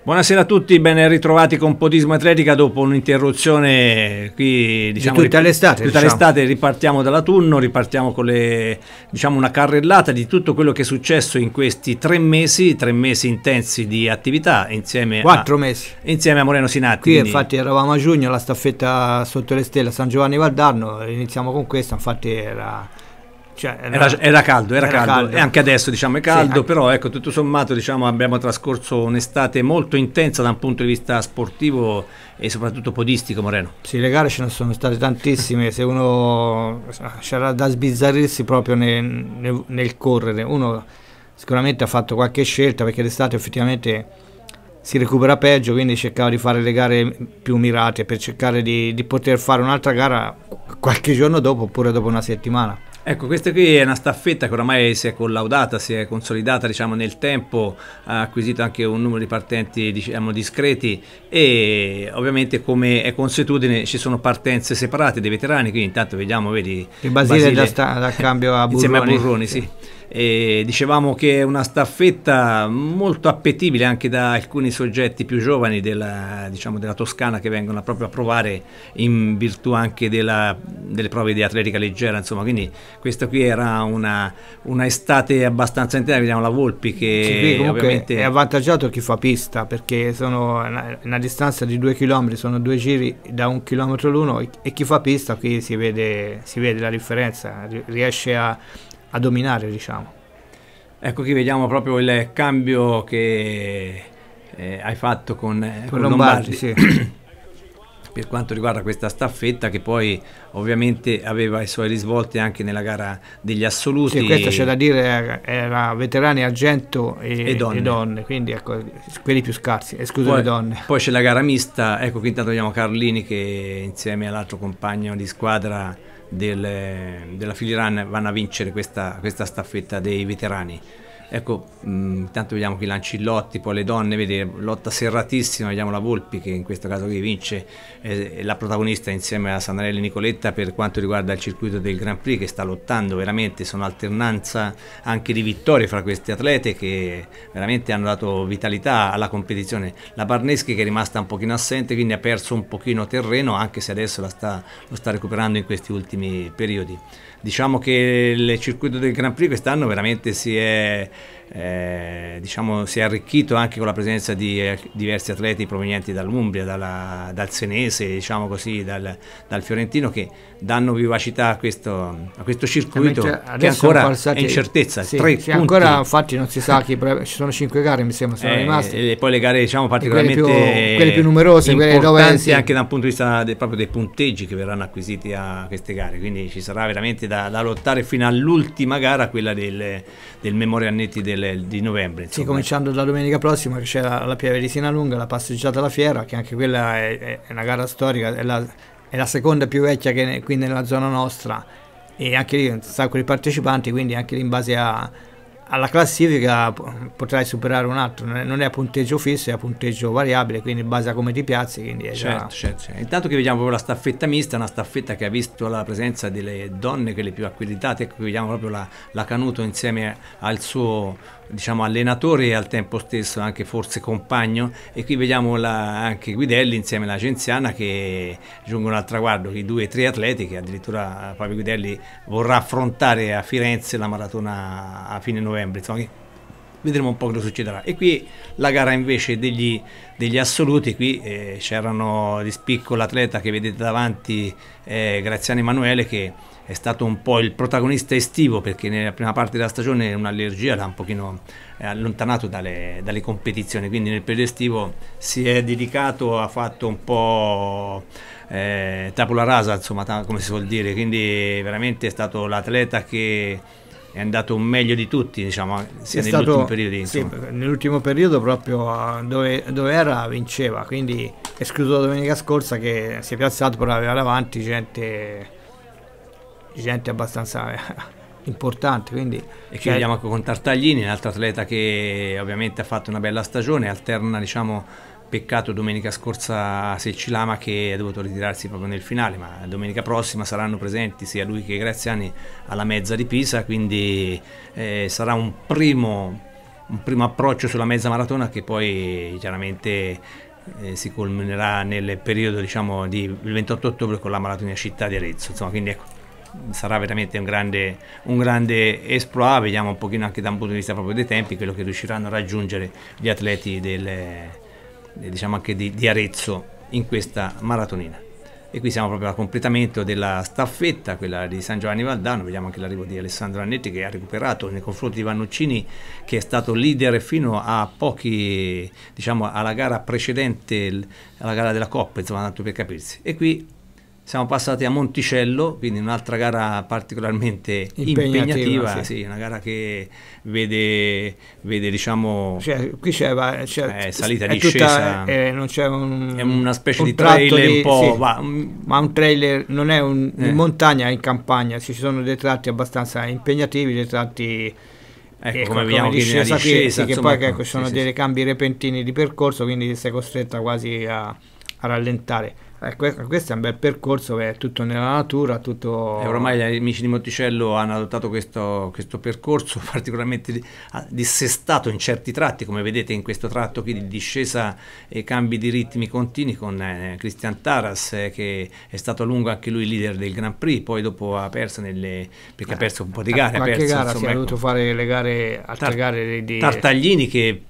Buonasera a tutti, ben ritrovati con Podismo Atletica dopo un'interruzione qui, diciamo, tutta l'estate. Tutta l'estate ripartiamo dall'autunno, ripartiamo con diciamo, una carrellata di tutto quello che è successo in questi 3 mesi intensi di attività insieme 4 mesi. Insieme a Moreno Sinatti. Qui infatti eravamo a giugno, la staffetta sotto le stelle a San Giovanni Valdarno, iniziamo con questa, infatti era caldo e anche adesso diciamo è caldo, sì, però ecco, tutto sommato diciamo, abbiamo trascorso un'estate molto intensa da un punto di vista sportivo e soprattutto podistico. Moreno. Sì, le gare ce ne sono state tantissime, se uno c'era da sbizzarrirsi proprio nel correre. Uno sicuramente ha fatto qualche scelta perché l'estate effettivamente si recupera peggio, quindi cercava di fare le gare più mirate per cercare di poter fare un'altra gara qualche giorno dopo oppure dopo una settimana. Ecco, questa qui è una staffetta che oramai si è collaudata, si è consolidata diciamo, nel tempo, ha acquisito anche un numero di partenti diciamo, discreti e ovviamente come è consuetudine ci sono partenze separate dei veterani, quindi intanto vediamo, vedi, il Basile da cambio a Burroni. Insieme a Burroni, sì. E dicevamo che è una staffetta molto appetibile anche da alcuni soggetti più giovani diciamo, della Toscana che vengono proprio a provare in virtù anche delle prove di atletica leggera, insomma, quindi questa qui era una estate abbastanza intera. Vediamo la Volpi che sì, ovviamente è avvantaggiato chi fa pista perché sono una distanza di 2 km, sono 2 giri da 1 km l'uno e chi fa pista qui si vede la differenza, riesce a dominare, diciamo. Ecco, qui vediamo proprio il cambio che hai fatto con Lombardi sì. Per quanto riguarda questa staffetta che poi ovviamente aveva i suoi risvolti anche nella gara degli assoluti. Sì, questo c'è da dire, era veterani argento e donne, quindi ecco, quelli più scarsi, escluso le donne. Poi c'è la gara mista, ecco qui intanto vediamo Carlini che insieme all'altro compagno di squadra della Filiran vanno a vincere questa staffetta dei veterani. Ecco, intanto vediamo qui Lancillotti, poi le donne, vedi, lotta serratissima, vediamo la Volpi che in questo caso qui vince, la protagonista insieme a Sanarelli Nicoletta per quanto riguarda il circuito del Grand Prix che sta lottando veramente, sono alternanza anche di vittorie fra queste atlete che veramente hanno dato vitalità alla competizione. La Barneschi che è rimasta un pochino assente, quindi ha perso un pochino terreno anche se adesso lo sta recuperando in questi ultimi periodi. Diciamo che il circuito del Grand Prix quest'anno veramente si è arricchito anche con la presenza di diversi atleti provenienti dall'Umbria, dal Senese, diciamo così, dal Fiorentino, che danno vivacità a questo circuito che ancora è incertezza. Sì, ancora infatti non si sa chi, ci sono 5 gare mi sembra sono rimaste, e poi le gare diciamo particolarmente quelle più numerose, importanti anche da un punto di vista proprio dei punteggi che verranno acquisiti a queste gare, quindi ci sarà veramente da lottare fino all'ultima gara, quella del Memoria Annetti di novembre, insomma. Sì, cominciando da domenica prossima che c'è la Pieve di Sinalunga, la passeggiata alla Fiera, che anche quella è una gara storica, è la seconda più vecchia qui nella zona nostra e anche lì un sacco di partecipanti, quindi anche lì in base alla classifica potrai superare un altro, non è a punteggio fisso, è a punteggio variabile, quindi in base a come ti piazzi, quindi è certo. Intanto che vediamo proprio la staffetta mista, una staffetta che ha visto la presenza delle donne, quelle più accreditate. Ecco, vediamo proprio la Canuto insieme al suo diciamo allenatore e al tempo stesso anche forse compagno, e qui vediamo anche Guidelli insieme alla Genziana che giungono al traguardo, i 2 atleti che addirittura Fabio Guidelli vorrà affrontare a Firenze la maratona a fine novembre, insomma vedremo un po' cosa succederà. E qui la gara invece degli assoluti, qui c'erano di spicco l'atleta che vedete davanti, Graziano Emanuele, che è stato un po' il protagonista estivo perché nella prima parte della stagione un'allergia l'ha un pochino allontanato dalle competizioni, quindi nel periodo estivo si è dedicato, ha fatto un po' tabula rasa, insomma, come si suol dire, quindi veramente è stato l'atleta che è andato meglio di tutti, diciamo, sia nell'ultimo periodo. Sì, nell'ultimo periodo proprio dove era vinceva, quindi escluso la domenica scorsa che si è piazzato per avere davanti gente abbastanza importante, quindi. E qui vediamo anche con Tartaglini, un altro atleta che ovviamente ha fatto una bella stagione, alterna, diciamo, peccato domenica scorsa a Selcilama che ha dovuto ritirarsi proprio nel finale, ma domenica prossima saranno presenti sia lui che Graziani alla mezza di Pisa, quindi sarà un primo un primo approccio sulla mezza maratona che poi chiaramente si culminerà nel periodo, diciamo, il 28 ottobre con la maratona città di Arezzo, insomma, quindi ecco, sarà veramente un grande exploit. Vediamo un pochino anche da un punto di vista proprio dei tempi quello che riusciranno a raggiungere gli atleti diciamo anche di Arezzo in questa maratonina. E qui siamo proprio al completamento della staffetta, quella di San Giovanni Valdarno. Vediamo anche l'arrivo di Alessandro Annetti, che ha recuperato nei confronti di Vannuccini, che è stato leader fino a pochi, diciamo, alla gara precedente, alla gara della Coppa, insomma, tanto per capirsi. E qui siamo passati a Monticello, quindi un'altra gara particolarmente impegnativa, sì, una gara che vede diciamo, qui c'è salita, discesa, non c'è è una specie di trailer un po', sì, ma un trailer non è in montagna, è in campagna, ci sono dei tratti abbastanza impegnativi, dei tratti, ecco, come vediamo qui nella discesa, che insomma, poi ecco, sono dei cambi repentini di percorso, quindi sei costretta quasi a rallentare. Questo è un bel percorso che è tutto nella natura, tutto... ormai gli amici di Monticello hanno adottato questo percorso particolarmente dissestato in certi tratti, come vedete in questo tratto qui di discesa e cambi di ritmi continui con Cristian Taras, che è stato a lungo anche lui leader del Grand Prix, poi dopo ha perso perché ha perso un po' di gare. Qualche gara si è dovuto fare le gare, altre gare di... Tartaglini, che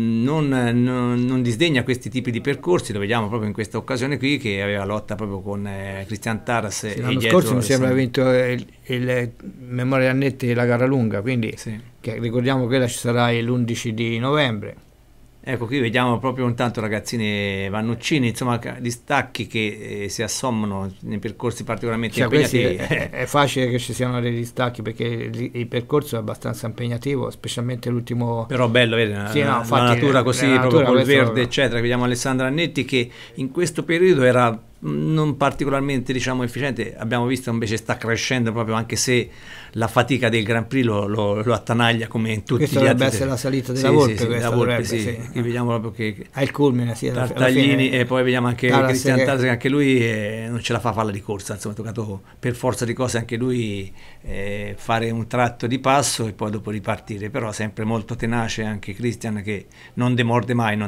non disdegna questi tipi di percorsi, lo vediamo proprio in questa occasione qui, che aveva lotta proprio con Cristian Taras, sì, l'anno scorso mi sembra ha vinto il Memoria Annetti la gara lunga, quindi sì, che ricordiamo che quella ci sarà l'11 di novembre. Ecco, qui vediamo proprio intanto ragazzini Vannuccini, insomma, distacchi che si assommano nei percorsi particolarmente impegnativi. È facile che ci siano dei distacchi perché il percorso è abbastanza impegnativo, specialmente l'ultimo. Però bello, vedi, sì, la natura così, proprio col verde, eccetera. Vediamo Alessandro Annetti, che in questo periodo era non particolarmente, diciamo, efficiente. Abbiamo visto invece sta crescendo proprio, anche se la fatica del Grand Prix lo attanaglia come in tutti questa gli altri. Dovrebbe essere la salita della Volpe, la Volpe, sì. Qui vediamo proprio che è il culmine, sì, Tartaglini, e poi vediamo anche Cristian Taras, che anche lui non ce la fa a farla di corsa, insomma, è toccato per forza di cose anche lui fare un tratto di passo e poi dopo ripartire, però sempre molto tenace anche Cristian, che non demorde mai,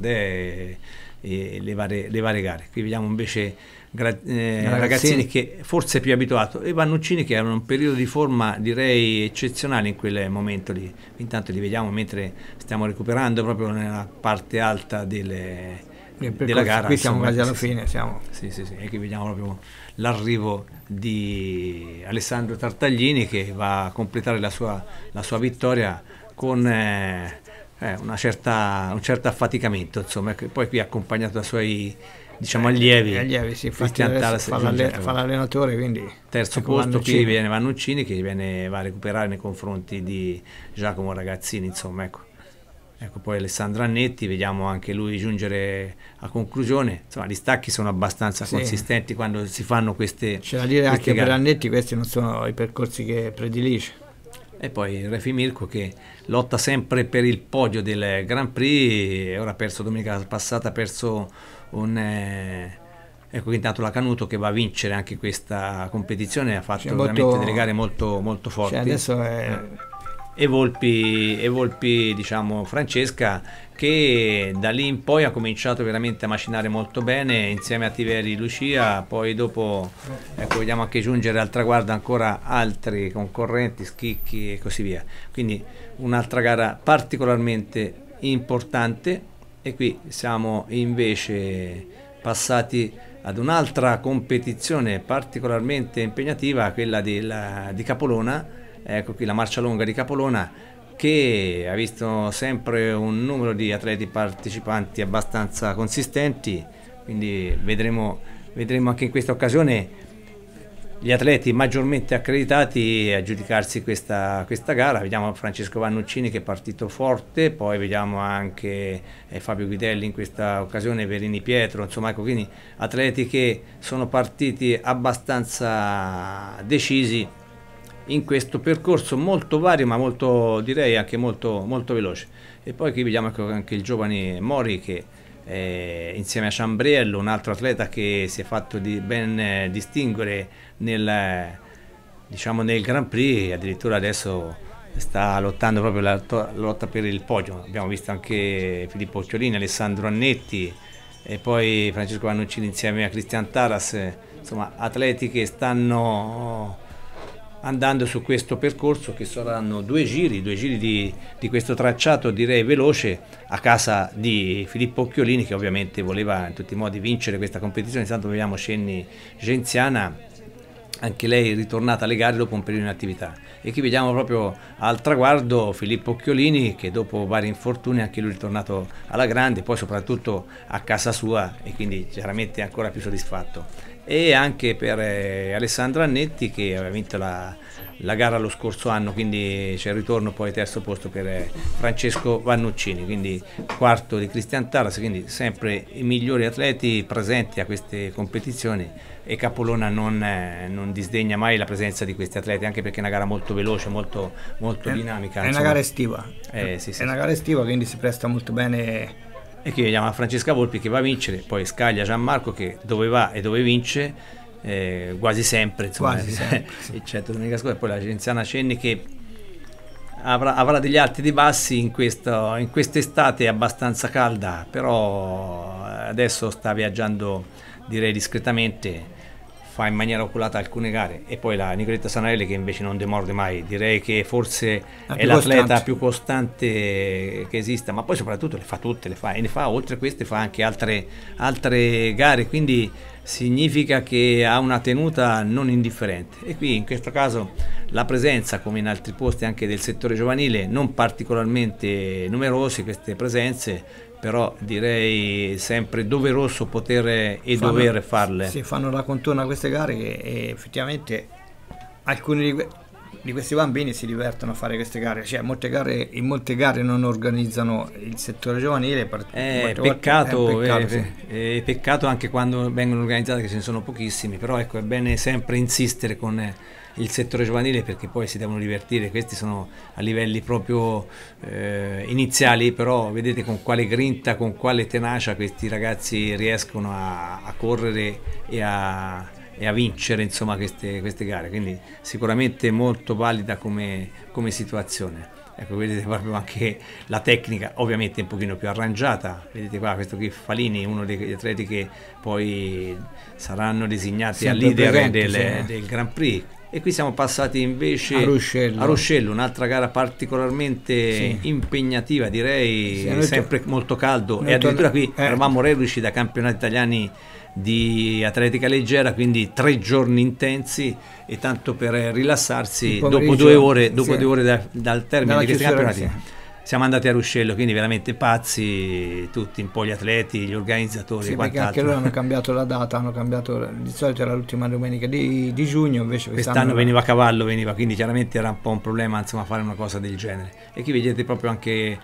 le varie gare. Qui vediamo invece ragazzini che forse è più abituato, e Vannuccini, che avevano un periodo di forma direi eccezionale in quel momento lì. Intanto li vediamo mentre stiamo recuperando proprio nella parte alta della gara. Qui siamo quasi alla fine, siamo. Sì, e qui vediamo proprio l'arrivo di Alessandro Tartaglini, che va a completare la sua vittoria con un certo affaticamento, insomma, poi qui accompagnato dai suoi, diciamo, allievi, sì, fa l'allenatore, quindi terzo posto. Qui viene Vannuccini, che va a recuperare nei confronti di Giacomo Ragazzini, insomma, ecco, poi Alessandro Annetti, vediamo anche lui giungere a conclusione. Insomma, gli stacchi sono abbastanza consistenti quando si fanno queste. C'è da dire anche per Annetti, questi non sono i percorsi che predilige. E poi Refi Mirko, che lotta sempre per il podio del Grand Prix, ora ha perso domenica passata, ha perso ecco, intanto la Canuto, che va a vincere anche questa competizione, ha fatto veramente delle gare molto, molto forti. Adesso e Volpi, diciamo, Francesca, che da lì in poi ha cominciato veramente a macinare molto bene insieme a Tiveri Lucia. Poi dopo, ecco, vediamo anche giungere al traguardo ancora altri concorrenti, Schicchi e così via. Quindi un'altra gara particolarmente importante. E qui siamo invece passati ad un'altra competizione particolarmente impegnativa, quella di Capolona. Ecco qui la marcia lunga di Capolona, che ha visto sempre un numero di atleti partecipanti abbastanza consistenti, quindi vedremo anche in questa occasione gli atleti maggiormente accreditati a giudicarsi questa gara. Vediamo Francesco Vannuccini, che è partito forte, poi vediamo anche Fabio Guidelli in questa occasione, Verini Pietro, insomma, ecco, quindi atleti che sono partiti abbastanza decisi in questo percorso molto vario, ma molto, direi anche molto, molto veloce. E poi qui vediamo anche il giovane Mori, che insieme a Ciambriello, un altro atleta che si è fatto ben distinguere nel Grand Prix, addirittura adesso sta lottando proprio la lotta per il podio. Abbiamo visto anche Filippo Occhiolini, Alessandro Annetti e poi Francesco Vannuccini insieme a Cristian Taras, insomma atleti che stanno andando su questo percorso, che saranno due giri di questo tracciato direi veloce, a casa di Filippo Occhiolini, che ovviamente voleva in tutti i modi vincere questa competizione. Intanto vediamo Cenni Genziana, anche lei ritornata alle gare dopo un periodo in attività, e qui vediamo proprio al traguardo Filippo Occhiolini, che dopo vari infortuni anche lui è ritornato alla grande, poi soprattutto a casa sua, e quindi chiaramente ancora più soddisfatto. E anche per Alessandro Annetti, che aveva vinto la gara lo scorso anno, quindi c'è il ritorno, poi terzo posto per Francesco Vannuccini, quindi quarto di Cristian Taras, quindi sempre i migliori atleti presenti a queste competizioni, e Capolona non disdegna mai la presenza di questi atleti, anche perché è una gara molto veloce, molto dinamica. È una gara estiva, sì. È una gara estiva, quindi si presta molto bene. E qui vediamo Francesca Volpi che va a vincere, poi Scaglia Gianmarco che dove va e dove vince, quasi sempre, insomma, quasi sempre, sì. eccetto domenica scorsa, e poi la Genziana Cenni che avrà degli alti e dei bassi in quest'estate abbastanza calda, però adesso sta viaggiando direi discretamente, fa in maniera oculata alcune gare, e poi la Nicoletta Sanarelli che invece non demorde mai, direi che forse è l'atleta più costante che esista, ma poi soprattutto le fa tutte, e ne fa oltre a queste fa anche altre gare, quindi significa che ha una tenuta non indifferente. E qui in questo caso la presenza, come in altri posti anche del settore giovanile, non particolarmente numerosi queste presenze, però direi sempre doveroso poter dover farle. Si fanno la contorno queste gare e effettivamente alcuni di questi bambini si divertono a fare queste gare, cioè in molte gare non organizzano il settore giovanile. Peccato anche quando vengono organizzate, che ce ne sono pochissimi, però ecco, è bene sempre insistere con il settore giovanile, perché poi si devono divertire. Questi sono a livelli proprio iniziali, però vedete con quale grinta, con quale tenacia questi ragazzi riescono a correre e a vincere, insomma, queste gare, quindi sicuramente molto valida come situazione. Ecco, vedete proprio anche la tecnica, ovviamente un pochino più arrangiata. Vedete qua questo qui Falini, uno degli atleti che poi saranno designati al leader del Grand Prix. E qui siamo passati invece a Ruscello, un'altra gara particolarmente impegnativa, direi, sempre molto caldo, e addirittura qui eravamo reduci da campionati italiani di atletica leggera, quindi 3 giorni intensi, e tanto per rilassarsi dopo 2 ore dal termine di questi campionati siamo andati a Ruscello, quindi veramente pazzi tutti, un po' gli atleti, gli organizzatori, sì, perché anche loro hanno cambiato la data, di solito era l'ultima domenica di giugno, invece quest'anno veniva a cavallo, quindi chiaramente era un po' un problema, insomma, fare una cosa del genere. E qui vedete proprio anche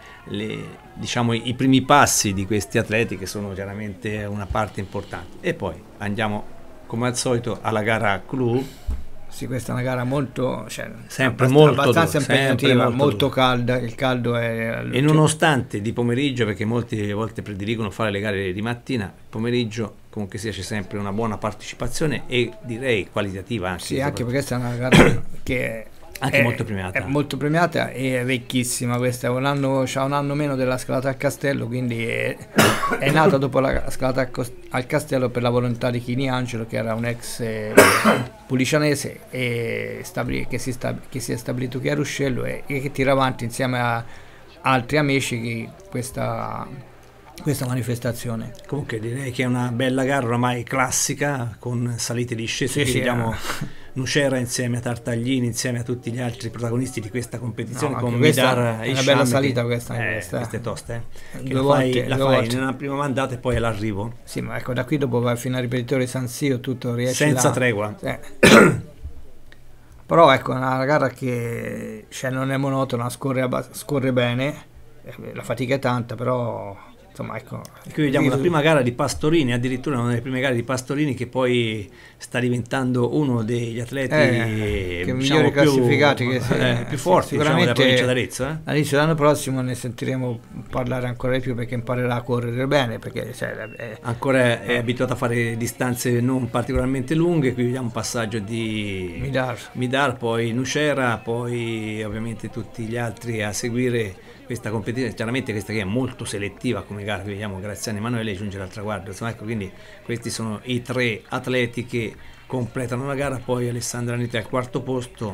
i primi passi di questi atleti, che sono chiaramente una parte importante. E poi andiamo come al solito alla gara clou. Sì, questa è una gara molto, abbastanza impegnativa, molto calda, il caldo è... E nonostante di pomeriggio, perché molte volte prediligono fare le gare di mattina, pomeriggio comunque sia c'è sempre una buona partecipazione, e direi qualitativa anche. Sì, anche perché questa è una gara che anche molto premiata. È molto premiata e è vecchissima. Questa c'ha un anno meno della scalata al castello, quindi è nata dopo la scalata al castello per la volontà di Chini Angelo, che era un ex pulicianese e che si è stabilito qui a Ruscello, e che tira avanti insieme a altri amici questa manifestazione. Comunque direi che è una bella gara oramai classica, con salite e discese. Vediamo Nucera insieme a Tartaglini, insieme a tutti gli altri protagonisti di questa competizione, con Midar e una bella salita questa è tosta, che la fai nella prima mandata e poi all'arrivo. Sì, ma ecco, da qui dopo vai fino al ripetitore San Siro, tutto riesci senza tregua. Però ecco, è una gara che non è monotona, scorre bene, la fatica è tanta, però insomma, ecco. Qui vediamo la prima gara di Pastorini, addirittura una delle prime gare di Pastorini, che poi sta diventando uno degli atleti che diciamo, migliori classificati, più forti, diciamo, della provincia d'Arezzo. All'inizio dell'anno prossimo ne sentiremo parlare ancora di più, perché imparerà a correre bene, perché ancora è abituato a fare distanze non particolarmente lunghe. Qui vediamo un passaggio di Midar, poi Nucera, poi ovviamente tutti gli altri a seguire questa competizione. Chiaramente questa che è molto selettiva come gara. Qui vediamo Graziani Emanuele giungere al traguardo, insomma, ecco, quindi questi sono i 3 atleti che completano la gara. Poi Alessandra Anita al 4° posto,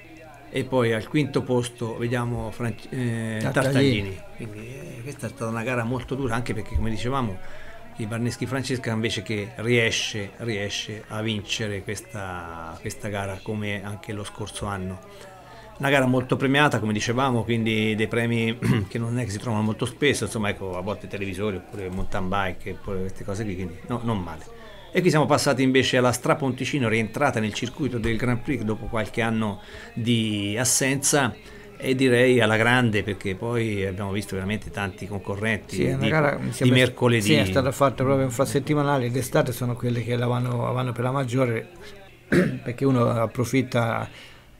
e poi al 5° posto vediamo Tartaglini. Quindi questa è stata una gara molto dura, anche perché, come dicevamo, il Barneschi Francesca invece che riesce a vincere questa gara, come anche lo scorso anno. Una gara molto premiata, come dicevamo, quindi dei premi che non è che si trovano molto spesso, insomma, ecco, a volte televisori oppure mountain bike, oppure queste cose qui, quindi no, non male. E qui siamo passati invece alla Straponticino, rientrata nel circuito del Grand Prix dopo qualche anno di assenza, e direi alla grande, perché poi abbiamo visto veramente tanti concorrenti di mercoledì. Sì, è stata fatta proprio infrasettimanale, d'estate sono quelle che vanno per la maggiore, perché uno approfitta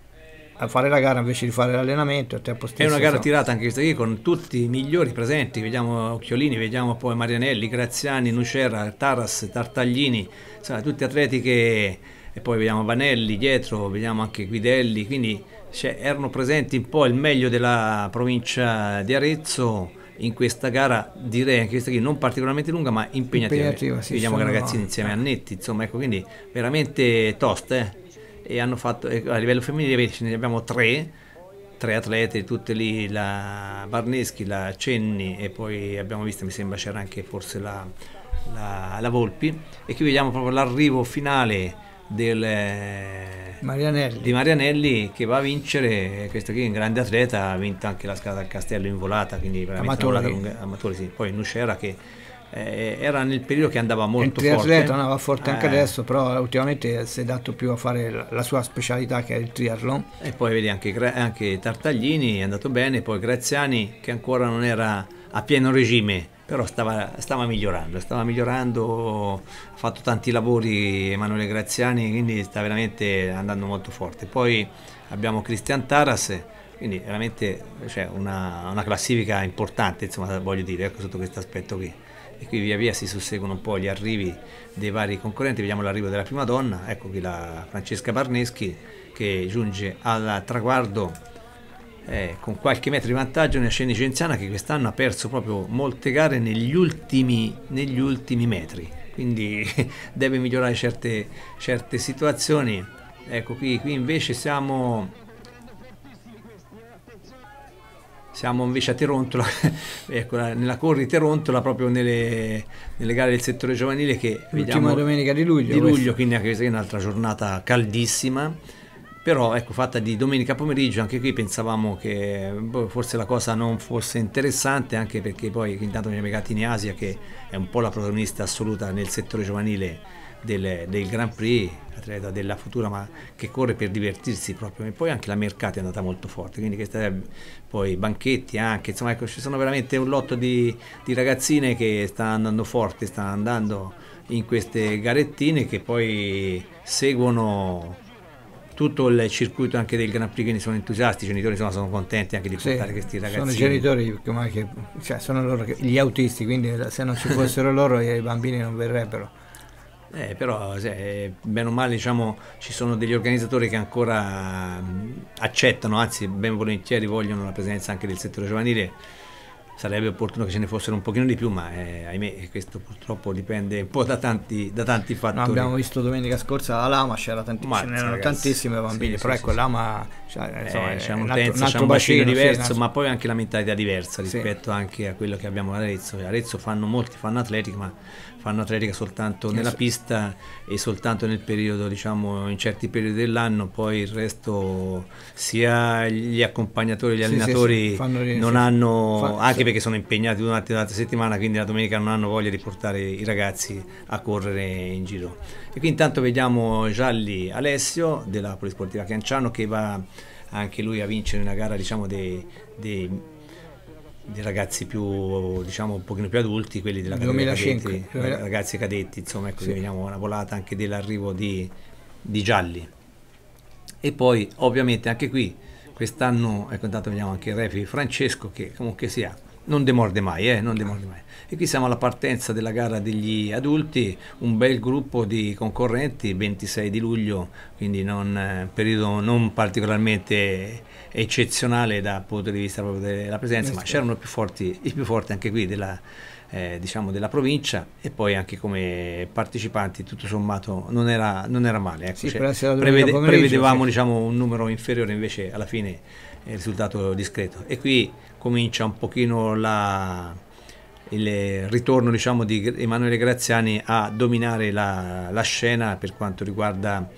a fare la gara invece di fare l'allenamento al tempo stesso. È una gara tirata anche questa qui, con tutti i migliori presenti. Vediamo Occhiolini, vediamo poi Marianelli, Graziani, Nucera, Taras, Tartaglini, insomma, tutti atleti che... E poi vediamo Vanelli dietro, vediamo anche Guidelli, quindi erano presenti un po' il meglio della provincia di Arezzo in questa gara, direi anche questa qui non particolarmente lunga ma impegnativa. Sì, vediamo ragazzini insieme a Netti, insomma, ecco, quindi veramente toste. E hanno fatto, a livello femminile ce ne abbiamo 3 atlete, tutte lì, la Barneschi, la Cenni, e poi abbiamo visto, mi sembra c'era anche forse la Volpi. E qui vediamo proprio l'arrivo finale di Marianelli, che va a vincere. Questo qui è un grande atleta, ha vinto anche la scala del Castello in volata, quindi veramente amatori, sì. Poi Nucera, che era nel periodo che andava molto forte. Triatleta andava forte anche adesso, però ultimamente si è dato più a fare la sua specialità, che è il triathlon. E poi vedi anche Tartaglini è andato bene, poi Graziani, che ancora non era a pieno regime, però stava migliorando, ha fatto tanti lavori Emanuele Graziani, quindi sta veramente andando molto forte. Poi abbiamo Cristian Taras, quindi veramente una classifica importante, insomma, voglio dire, ecco, sotto questo aspetto qui. E qui via via si susseguono un po' gli arrivi dei vari concorrenti. Vediamo l'arrivo della prima donna, ecco qui la Francesca Barneschi, che giunge al traguardo con qualche metro di vantaggio nella Sceni Cienziana, che quest'anno ha perso proprio molte gare negli ultimi metri, quindi deve migliorare certe situazioni. Ecco qui invece siamo invece a Terontola, ecco, nella Corri Terontola, proprio nelle gare del settore giovanile, che l'ultima domenica di luglio, quindi anche questa è un'altra giornata caldissima, però ecco, fatta di domenica pomeriggio. Anche qui pensavamo che forse la cosa non fosse interessante, anche perché poi intanto abbiamo Gatini Asia, che è un po' la protagonista assoluta nel settore giovanile del Grand Prix, atleta della Futura, ma che corre per divertirsi proprio. E poi anche la Mercati è andata molto forte, quindi poi Banchetti anche, insomma, ecco, ci sono veramente un lotto di ragazzine che stanno andando forte, stanno andando in queste garettine, che poi seguono tutto il circuito anche del Grand Prix, quindi sono entusiasti, i genitori sono contenti anche di portare questi ragazzini. Sono i genitori sono loro gli autisti, quindi se non ci fossero loro i bambini non verrebbero. Però bene o male, diciamo, ci sono degli organizzatori che ancora accettano, anzi ben volentieri vogliono la presenza anche del settore giovanile. Sarebbe opportuno che ce ne fossero un pochino di più, ma ahimè questo purtroppo dipende un po' da tanti fattori. No, abbiamo visto domenica scorsa a Lama, c'erano tantissimi bambini, però ecco, Lama c'è un bacino diverso, ma poi anche la mentalità diversa rispetto anche a quello che abbiamo ad Arezzo. Arezzo molti fanno atletica, ma fanno atletica soltanto nella pista e soltanto nel periodo, diciamo, in certi periodi dell'anno. Poi il resto, sia gli accompagnatori, gli allenatori non hanno, anche perché sono impegnati durante la settimana, quindi la domenica non hanno voglia di portare i ragazzi a correre in giro. E qui intanto vediamo Gialli Alessio della Polisportiva Chianciano, che va anche lui a vincere una gara, diciamo, di ragazzi più, diciamo, un pochino più adulti, quelli della categoria 2005, cadetti, ragazzi cadetti, insomma, ecco, sì. vediamo una volata anche dell'arrivo di gialli. E poi ovviamente anche qui quest'anno, ecco, intanto vediamo anche il referee Francesco, che comunque sia non demorde mai, non demorde mai. E qui siamo alla partenza della gara degli adulti, un bel gruppo di concorrenti, 26 di luglio, quindi periodo non particolarmente eccezionale dal punto di vista proprio della presenza, ma c'erano i più forti anche qui diciamo della provincia, e poi anche come partecipanti tutto sommato non era male, ecco. Sì, Cioè, prevedevamo diciamo un numero inferiore, invece alla fine è il risultato discreto. E qui comincia un pochino il ritorno, diciamo, di Emanuele Graziani a dominare la scena per quanto riguarda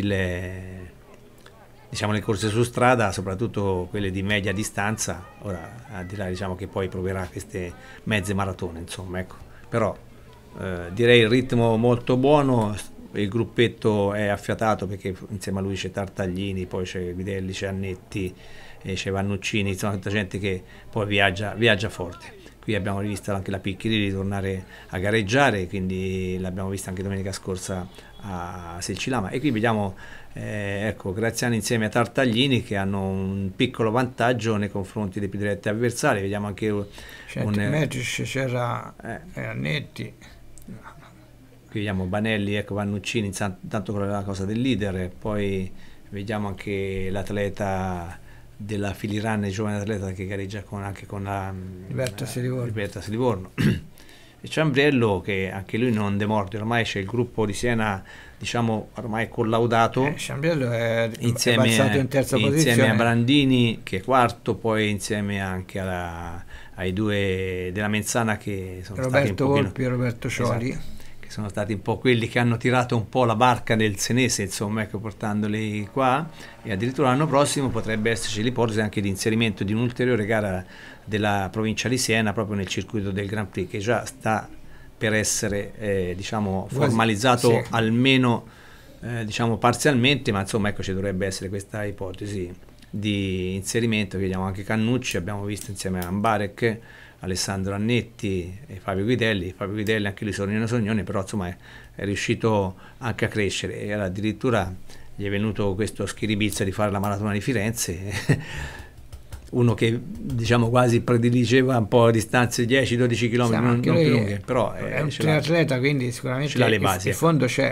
diciamo, le corse su strada, soprattutto quelle di media distanza. Ora, al di là, diciamo, che poi proverà queste mezze maratone, insomma, ecco. Però direi il ritmo molto buono, il gruppetto è affiatato perché insieme a lui c'è Tartaglini, poi c'è Guidelli, c'è Annetti, c'è Vannuccini, insomma tutta gente che poi viaggia forte. Qui abbiamo rivisto anche la Picchini ritornare a gareggiare, quindi l'abbiamo vista anche domenica scorsa a Selcilama. E qui vediamo ecco, Graziani insieme a Tartaglini, che hanno un piccolo vantaggio nei confronti dei più diretti avversari. Vediamo anche Metric, c'era Annetti. Qui vediamo Banelli, ecco, Vannuccini, intanto con la cosa del leader. Poi vediamo anche l'atleta della Filiranne, giovane atleta che gareggia anche con la Libertas Livorno. E Ciambriello, che anche lui non demorde, ormai c'è il gruppo di Siena, diciamo, ormai collaudato. Ciambriello è passato in terza posizione. Insieme a Brandini, che è quarto, poi insieme anche ai due della Menzana, che sono stati un pochino, Volpi e Roberto Cioli. Esatto, che sono stati un po' quelli che hanno tirato un po' la barca del Senese, insomma, ecco, portandoli qua. E addirittura l'anno prossimo potrebbe esserci l'ipotesi anche di inserimento di un'ulteriore gara della provincia di Siena proprio nel circuito del Grand Prix, che già sta per essere diciamo formalizzato, sì, almeno diciamo parzialmente, ma insomma, ecco, ci dovrebbe essere questa ipotesi di inserimento. Vediamo anche Cannucci, abbiamo visto insieme a Ambarek, Alessandro Annetti e Fabio Guidelli. Anche lui sognone, però insomma è riuscito anche a crescere, e addirittura gli è venuto questo schiribizza di fare la maratona di Firenze. Uno che, diciamo, quasi prediligeva un po' distanze 10-12 km, non più lunghe, però è un triatleta, quindi sicuramente le basi, il fondo c'è.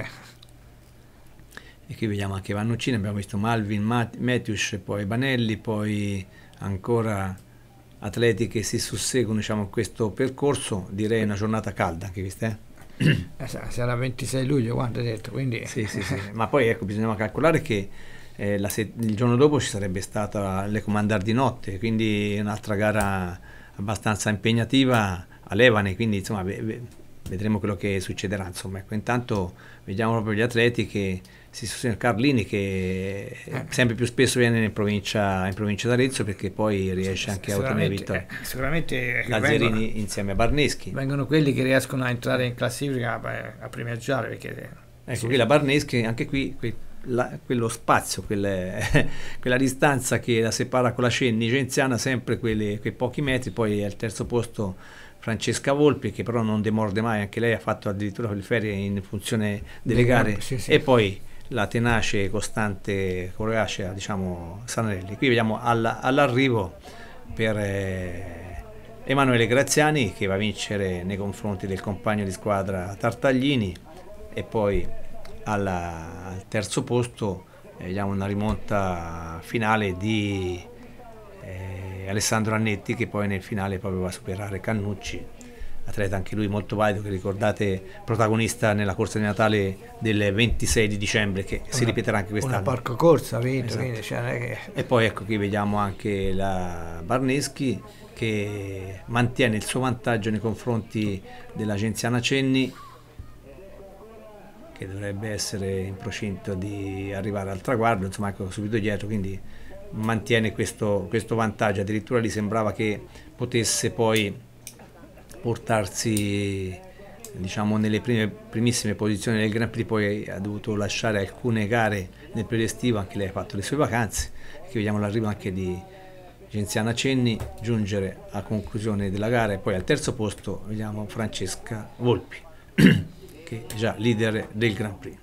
E qui vediamo anche Vannuccini, abbiamo visto Malvin, Matthews, poi Banelli, poi ancora atleti che si susseguono, diciamo, in questo percorso. Direi una giornata calda anche questa, sarà 26 luglio, quanto hai detto, quindi... Sì. Ma poi, ecco, bisogna calcolare che il giorno dopo ci sarebbe stata le Comandar di notte, quindi un'altra gara abbastanza impegnativa a Levane, quindi insomma vedremo quello che succederà, insomma, ecco. Intanto vediamo proprio gli atleti che si sostengono. Carlini, che sempre più spesso viene in provincia d'Arezzo, perché poi riesce anche a ottenere vittorie. Sicuramente Lazzarini insieme a Barneschi. Vengono quelli che riescono a entrare in classifica a primeggiare, perché ecco, qui la Barneschi, anche qui quello spazio, quella distanza che la separa con la Cenni-Genziana, sempre quei pochi metri. Poi al terzo posto Francesca Volpi, che però non demorde mai, anche lei ha fatto addirittura le ferie in funzione delle gare, sì. E poi la tenace, costante, coreacea, diciamo, Sanarelli. Qui vediamo all'arrivo per Emanuele Graziani, che va a vincere nei confronti del compagno di squadra Tartaglini, e poi al terzo posto vediamo una rimonta finale di Alessandro Annetti, che poi nel finale proprio va a superare Cannucci, atleta anche lui molto valido, che ricordate protagonista nella corsa di Natale del 26 di dicembre, che si ripeterà anche quest'anno. Una parco corsa, vinto, esatto. Quindi, cioè, E poi ecco, qui vediamo anche la Barneschi, che mantiene il suo vantaggio nei confronti della Genziana Cenni, che dovrebbe essere in procinto di arrivare al traguardo, insomma, ecco, subito dietro, quindi mantiene questo vantaggio. Addirittura gli sembrava che potesse poi portarsi, diciamo, nelle primissime posizioni del Grand Prix. Poi ha dovuto lasciare alcune gare nel periodo estivo, anche lei ha fatto le sue vacanze. Qui vediamo l'arrivo anche di Genziana Cenni giungere a conclusione della gara, e poi al terzo posto vediamo Francesca Volpi che è già leader del Grand Prix.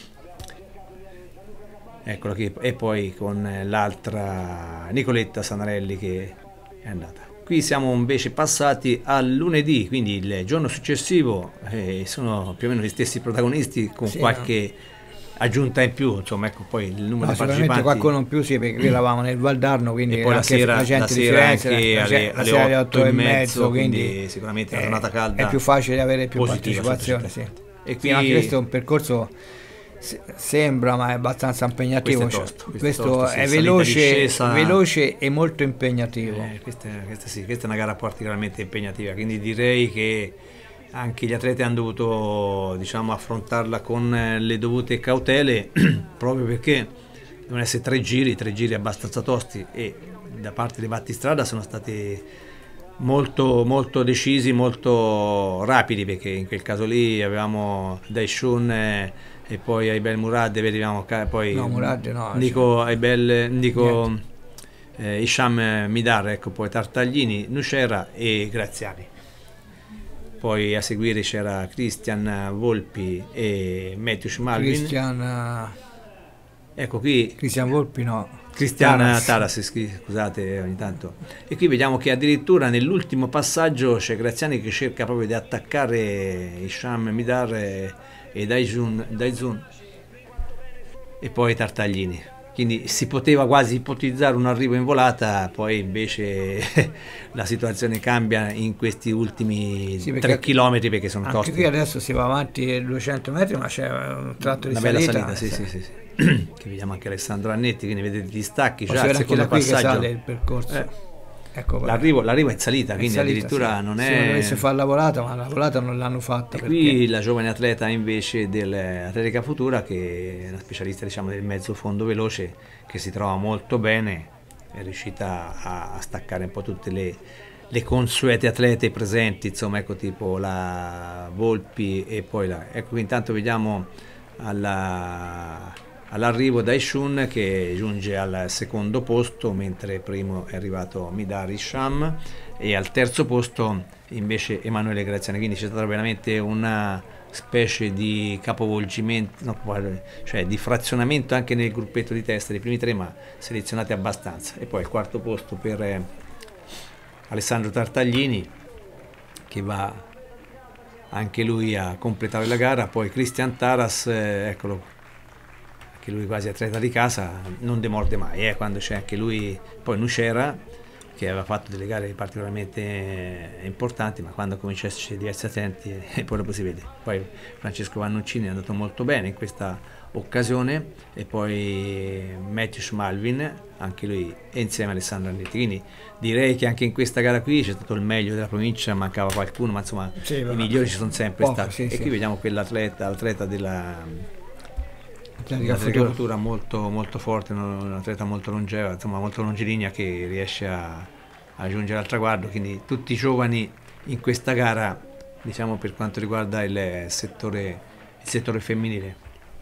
Eccola qui, e poi con l'altra Nicoletta Sanarelli che è andata. Qui siamo invece passati al lunedì, quindi il giorno successivo, sono più o meno gli stessi protagonisti con qualche aggiunta in più, insomma, ecco, poi il numero di partecipanti. Qualcuno in più, sì, perché qui eravamo nel Valdarno, quindi e poi la sera anche alle 8 e mezzo, quindi sicuramente una giornata calda è più facile avere più positiva, partecipazione, sì. E qui anche questo è un percorso, sembra, ma è abbastanza impegnativo. Questo è veloce e molto impegnativo. Questa è una gara particolarmente impegnativa, quindi direi che anche gli atleti hanno dovuto, diciamo, affrontarla con le dovute cautele proprio perché devono essere tre giri abbastanza tosti, e da parte dei battistrada sono stati molto, molto decisi, molto rapidi, perché in quel caso lì avevamo Daishun e poi Aibel Murad, vedevamo poi Nico Isham Midar, ecco, poi Tartaglini, Nucera e Graziani. Poi a seguire c'era Christian Volpi e Matthew Malvin. Ecco qui Christian Volpi, no, Cristian Taras, scusate ogni tanto. E qui vediamo che addirittura nell'ultimo passaggio c'è Graziani che cerca proprio di attaccare Isham Midar e Daizun e poi Tartaglini. Quindi si poteva quasi ipotizzare un arrivo in volata, poi invece la situazione cambia in questi ultimi 3 chilometri, perché sono tosti. Qui adesso si va avanti 200 metri, ma c'è un tratto di bella salita. Sì. Che vediamo anche Alessandro Annetti, quindi vedete gli stacchi, già al secondo passaggio. Che sale il percorso. Ecco, l'arrivo è in salita, quindi addirittura non è... Se non dovesse fare la volata, ma la volata non l'hanno fatta. E qui la giovane atleta invece dell'Atletica Futura, che è una specialista, diciamo, del mezzo fondo veloce, che si trova molto bene, è riuscita a staccare un po' tutte le consuete atlete presenti, insomma, ecco, tipo la Volpi e poi ecco, qui intanto vediamo all'arrivo Daishun che giunge al secondo posto, mentre primo è arrivato Midar Isham e al terzo posto invece Emanuele Graziani. Quindi c'è stata veramente una specie di capovolgimento, cioè di frazionamento anche nel gruppetto di testa dei primi tre, ma selezionati abbastanza. E poi il quarto posto per Alessandro Tartaglini, che va anche lui a completare la gara. Poi Christian Taras, eccolo, che lui quasi atleta di casa, non demorde mai, quando c'è anche lui. Poi Nucera, che aveva fatto delle gare particolarmente importanti, ma quando comincia a esserci diversi attenti e poi dopo si vede. Poi Francesco Vannuccini è andato molto bene in questa occasione, e poi Matthew Malvin, anche lui, e insieme a Alessandro Annetti. Quindi direi che anche in questa gara qui c'è stato il meglio della provincia, mancava qualcuno, ma insomma i migliori ci sono sempre stati. E qui vediamo l'atleta dell'Atletica Futura molto, molto forte, un atleta molto longeva, insomma molto longilinea, che riesce a giungere al traguardo. Quindi tutti giovani in questa gara, diciamo, per quanto riguarda il settore femminile.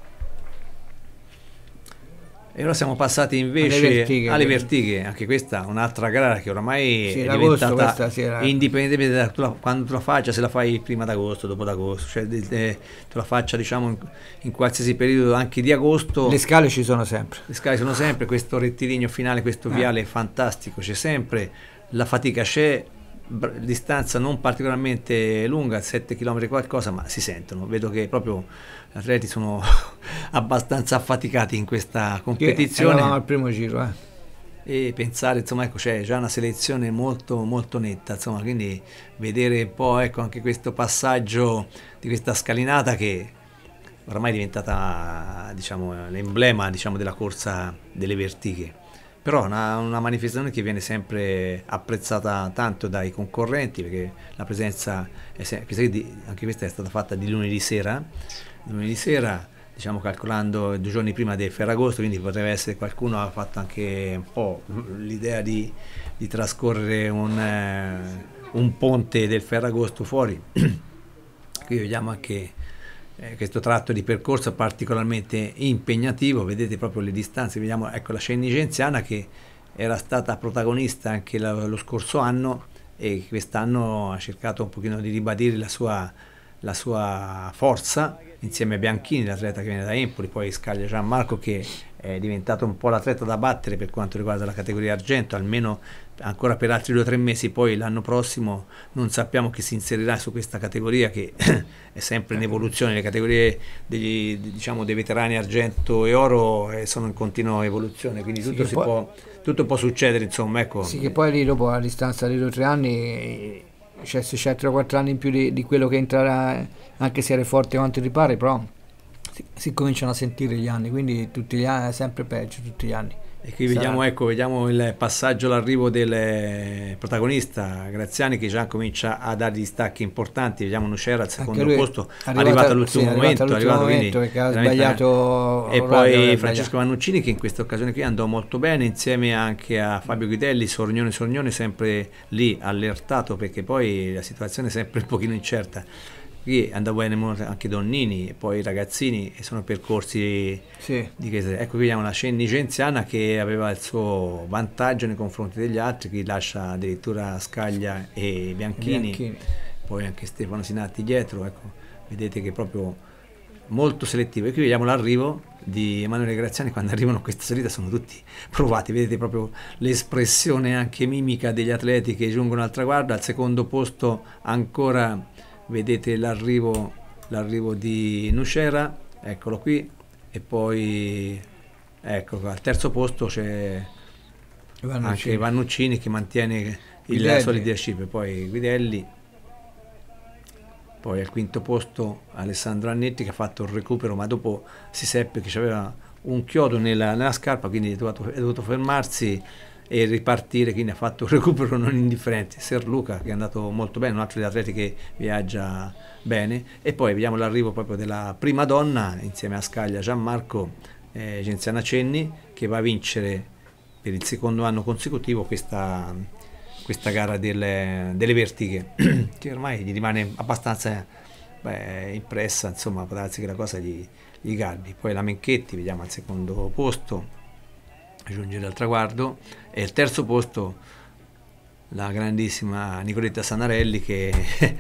E ora siamo passati invece alle vertighe. Anche questa un'altra gara che oramai è diventata indipendentemente da quando tu la faccia, se la fai prima d'agosto, dopo d'agosto, cioè tu la faccia, diciamo, in qualsiasi periodo anche di agosto. Le scale ci sono sempre. Le scale sono sempre, questo rettilineo finale, questo viale fantastico, c'è sempre, la fatica c'è, distanza non particolarmente lunga, 7 km qualcosa, ma si sentono. Vedo che proprio gli atleti sono abbastanza affaticati in questa competizione. Eravamo al primo giro, e pensare, insomma, ecco, c'è già una selezione molto, molto netta, insomma, quindi vedere un po', ecco, anche questo passaggio di questa scalinata che oramai è diventata, diciamo, l'emblema, diciamo, della corsa delle vertighe. Però una manifestazione che viene sempre apprezzata tanto dai concorrenti, perché la presenza anche questa è stata fatta di lunedì sera, diciamo, calcolando 2 giorni prima del Ferragosto, quindi potrebbe essere qualcuno ha fatto anche un po' l'idea di trascorrere un ponte del Ferragosto fuori. Qui vediamo anche questo tratto di percorso particolarmente impegnativo, vedete proprio le distanze, vediamo, ecco, la Cenni Genziana che era stata protagonista anche lo scorso anno e quest'anno ha cercato un pochino di ribadire la sua forza insieme a Bianchini, l'atleta che viene da Empoli, poi Scaglia Gianmarco che è diventato un po' l'atleta da battere per quanto riguarda la categoria argento, almeno ancora per altri 2 o 3 mesi, poi l'anno prossimo non sappiamo chi si inserirà su questa categoria che è sempre in evoluzione, le categorie diciamo, dei veterani argento e oro sono in continua evoluzione, quindi tutto, sì, tutto può succedere, insomma, ecco. Sì, che poi lì dopo a distanza di 2 o 3 anni, cioè se c'è 3 o 4 anni in più di quello che entrerà, anche se era forte quanto ti pare, però si cominciano a sentire gli anni, quindi tutti gli anni è sempre peggio, tutti gli anni. E qui vediamo, ecco, vediamo il passaggio, l'arrivo del protagonista Graziani che già comincia a dare degli stacchi importanti. Vediamo Nucera al secondo posto, arrivato all'ultimo momento, perché ha sbagliato. E poi Francesco Vannuccini che in questa occasione qui andò molto bene, insieme anche a Fabio Guidelli, Sornione sempre lì allertato perché poi la situazione è sempre un pochino incerta. Qui andava bene anche Donnini e poi i ragazzini e sono percorsi di che, ecco qui vediamo la Nicenziana che aveva il suo vantaggio nei confronti degli altri, qui lascia addirittura Scaglia e Bianchini. Poi anche Stefano Sinatti dietro, ecco, vedete che è proprio molto selettivo. E qui vediamo l'arrivo di Emanuele Graziani, quando arrivano a questa salita sono tutti provati, vedete proprio l'espressione anche mimica degli atleti che giungono al traguardo. Al secondo posto ancora vedete l'arrivo di Nucera, eccolo qui, e poi ecco qua, al terzo posto c'è anche Vannuccini che mantiene il suo leadership, poi Guidelli, poi al quinto posto Alessandro Annetti che ha fatto il recupero, ma dopo si seppe che aveva un chiodo nella scarpa, quindi è dovuto fermarsi e ripartire, quindi ha fatto un recupero non indifferente. Serluca che è andato molto bene, un altro degli atleti che viaggia bene, e poi vediamo l'arrivo proprio della prima donna insieme a Scaglia Gianmarco, Genziana Cenni, che va a vincere per il secondo anno consecutivo questa gara delle vertighe che ormai gli rimane abbastanza impressa, insomma può darsi che la cosa gli garbi. Poi la Menchetti vediamo al secondo posto giungere al traguardo, e il terzo posto la grandissima Nicoletta Sanarelli che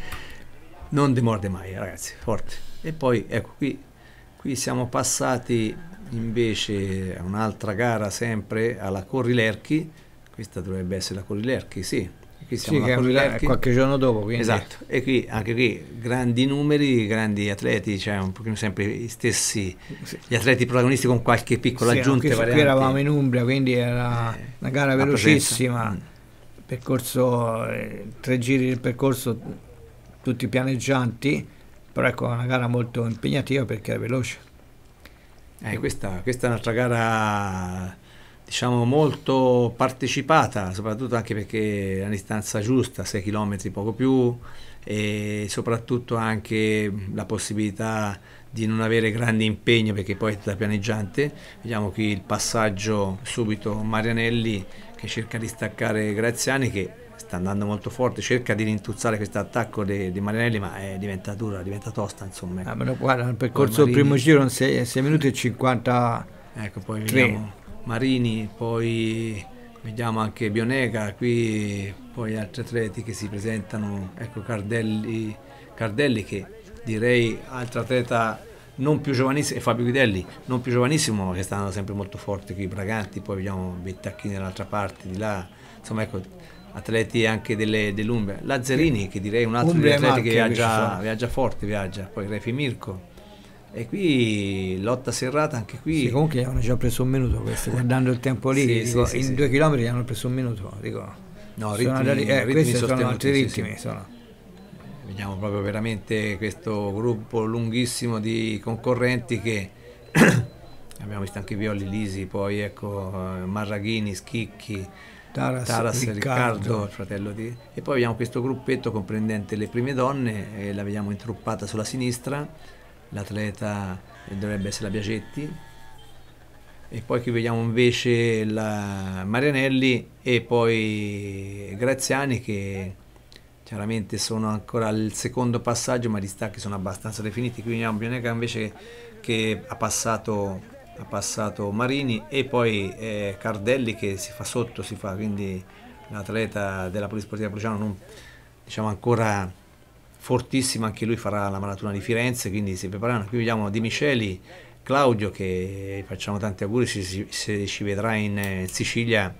non demorde mai, ragazzi, forte. E poi ecco qui siamo passati invece a un'altra gara, sempre alla Corrilerchi. Questa dovrebbe essere la Corrilerchi, sì. Qui siamo alla Corrilerchi, qualche giorno dopo, quindi. Esatto. E qui anche qui grandi numeri, grandi atleti, cioè un pochino sempre gli stessi, gli atleti protagonisti con qualche piccola aggiunta. Qui eravamo in Umbria, quindi era una gara velocissima, percorso 3 giri del percorso tutti pianeggianti, però ecco una gara molto impegnativa perché è veloce. Questa è un'altra gara, diciamo, molto partecipata, soprattutto anche perché è una distanza giusta, 6 km poco più, e soprattutto anche la possibilità di non avere grande impegno perché poi è tutta pianeggiante. Vediamo qui il passaggio subito, Marianelli che cerca di staccare Graziani che sta andando molto forte, cerca di rintuzzare questo attacco di Marianelli, ma diventa dura, diventa tosta, insomma. Guarda, il percorso del primo giro in 6 minuti e 50. Ecco, poi vediamo Marini, poi vediamo anche Bionega, qui poi altri atleti che si presentano, ecco Cardelli che direi altro atleta non più giovanissimo, e Fabio Guidelli non più giovanissimo, che stanno sempre molto forti qui, Braganti, poi vediamo Bettacchini dall'altra parte di là, insomma ecco atleti anche dell'Umbria, Lazzarini che direi un altro degli atleti che viaggia forte, poi Refi Mirko. E qui lotta serrata anche qui. Sì, comunque hanno già preso un minuto questi, guardando il tempo lì, in 2 chilometri hanno preso un minuto, dico. No, questi sono altri ritmi. Vediamo proprio veramente questo gruppo lunghissimo di concorrenti che abbiamo visto anche Violi Lisi, poi ecco Marraghini, Schicchi, Taras, Riccardo, il fratello di... E poi abbiamo questo gruppetto comprendente le prime donne, e la vediamo intruppata sulla sinistra, l'atleta dovrebbe essere la Biagetti, e poi qui vediamo invece la Marianelli e poi Graziani che chiaramente sono ancora al secondo passaggio, ma gli stacchi sono abbastanza definiti. Qui vediamo Bionega invece che ha passato ha passato Marini e poi Cardelli che si fa sotto, quindi l'atleta della Polisportiva Policiano non, diciamo, ancora fortissimo, anche lui farà la maratona di Firenze, quindi si preparano. Qui vediamo Di Micheli, Claudio, che facciamo tanti auguri se ci vedrà in Sicilia.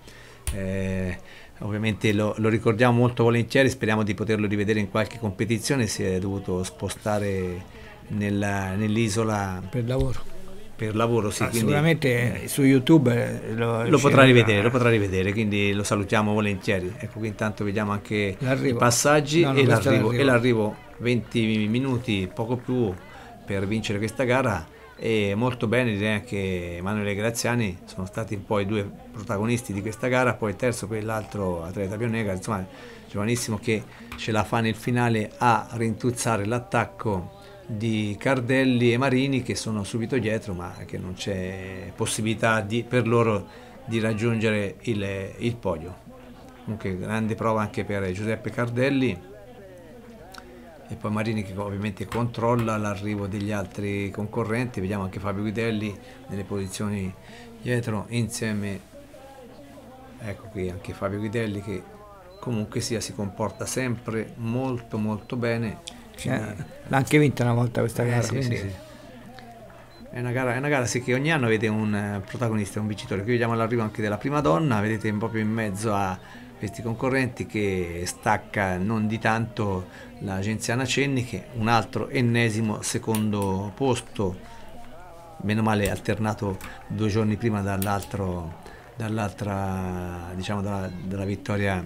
Ovviamente lo ricordiamo molto volentieri, speriamo di poterlo rivedere in qualche competizione. Si è dovuto spostare nell'isola per lavoro, sì, quindi, sicuramente su YouTube lo potrà rivedere, quindi lo salutiamo volentieri. Ecco, qui intanto vediamo anche i passaggi e l'arrivo 20 minuti, poco più, per vincere questa gara. E molto bene, direi anche Emanuele Graziani, sono stati poi 2 protagonisti di questa gara, poi il terzo quell'altro atleta Pionega, insomma giovanissimo, che ce la fa nel finale a rintuzzare l'attacco di Cardelli e Marini, che sono subito dietro, ma che non c'è possibilità per loro di raggiungere il podio. Comunque grande prova anche per Giuseppe Cardelli, e poi Marini che ovviamente controlla l'arrivo degli altri concorrenti. Vediamo anche Fabio Guidelli nelle posizioni dietro insieme, ecco qui anche Fabio Guidelli, che comunque sia si comporta sempre molto molto bene. L'ha anche vinta una volta questa gara, sì. È una gara sì, che ogni anno vede un protagonista, un vincitore. Qui vediamo l'arrivo anche della prima donna, vedete proprio in mezzo a questi concorrenti, che stacca non di tanto la Genziana Cenni, che un altro ennesimo secondo posto, meno male alternato 2 giorni prima dall'altra, diciamo dalla vittoria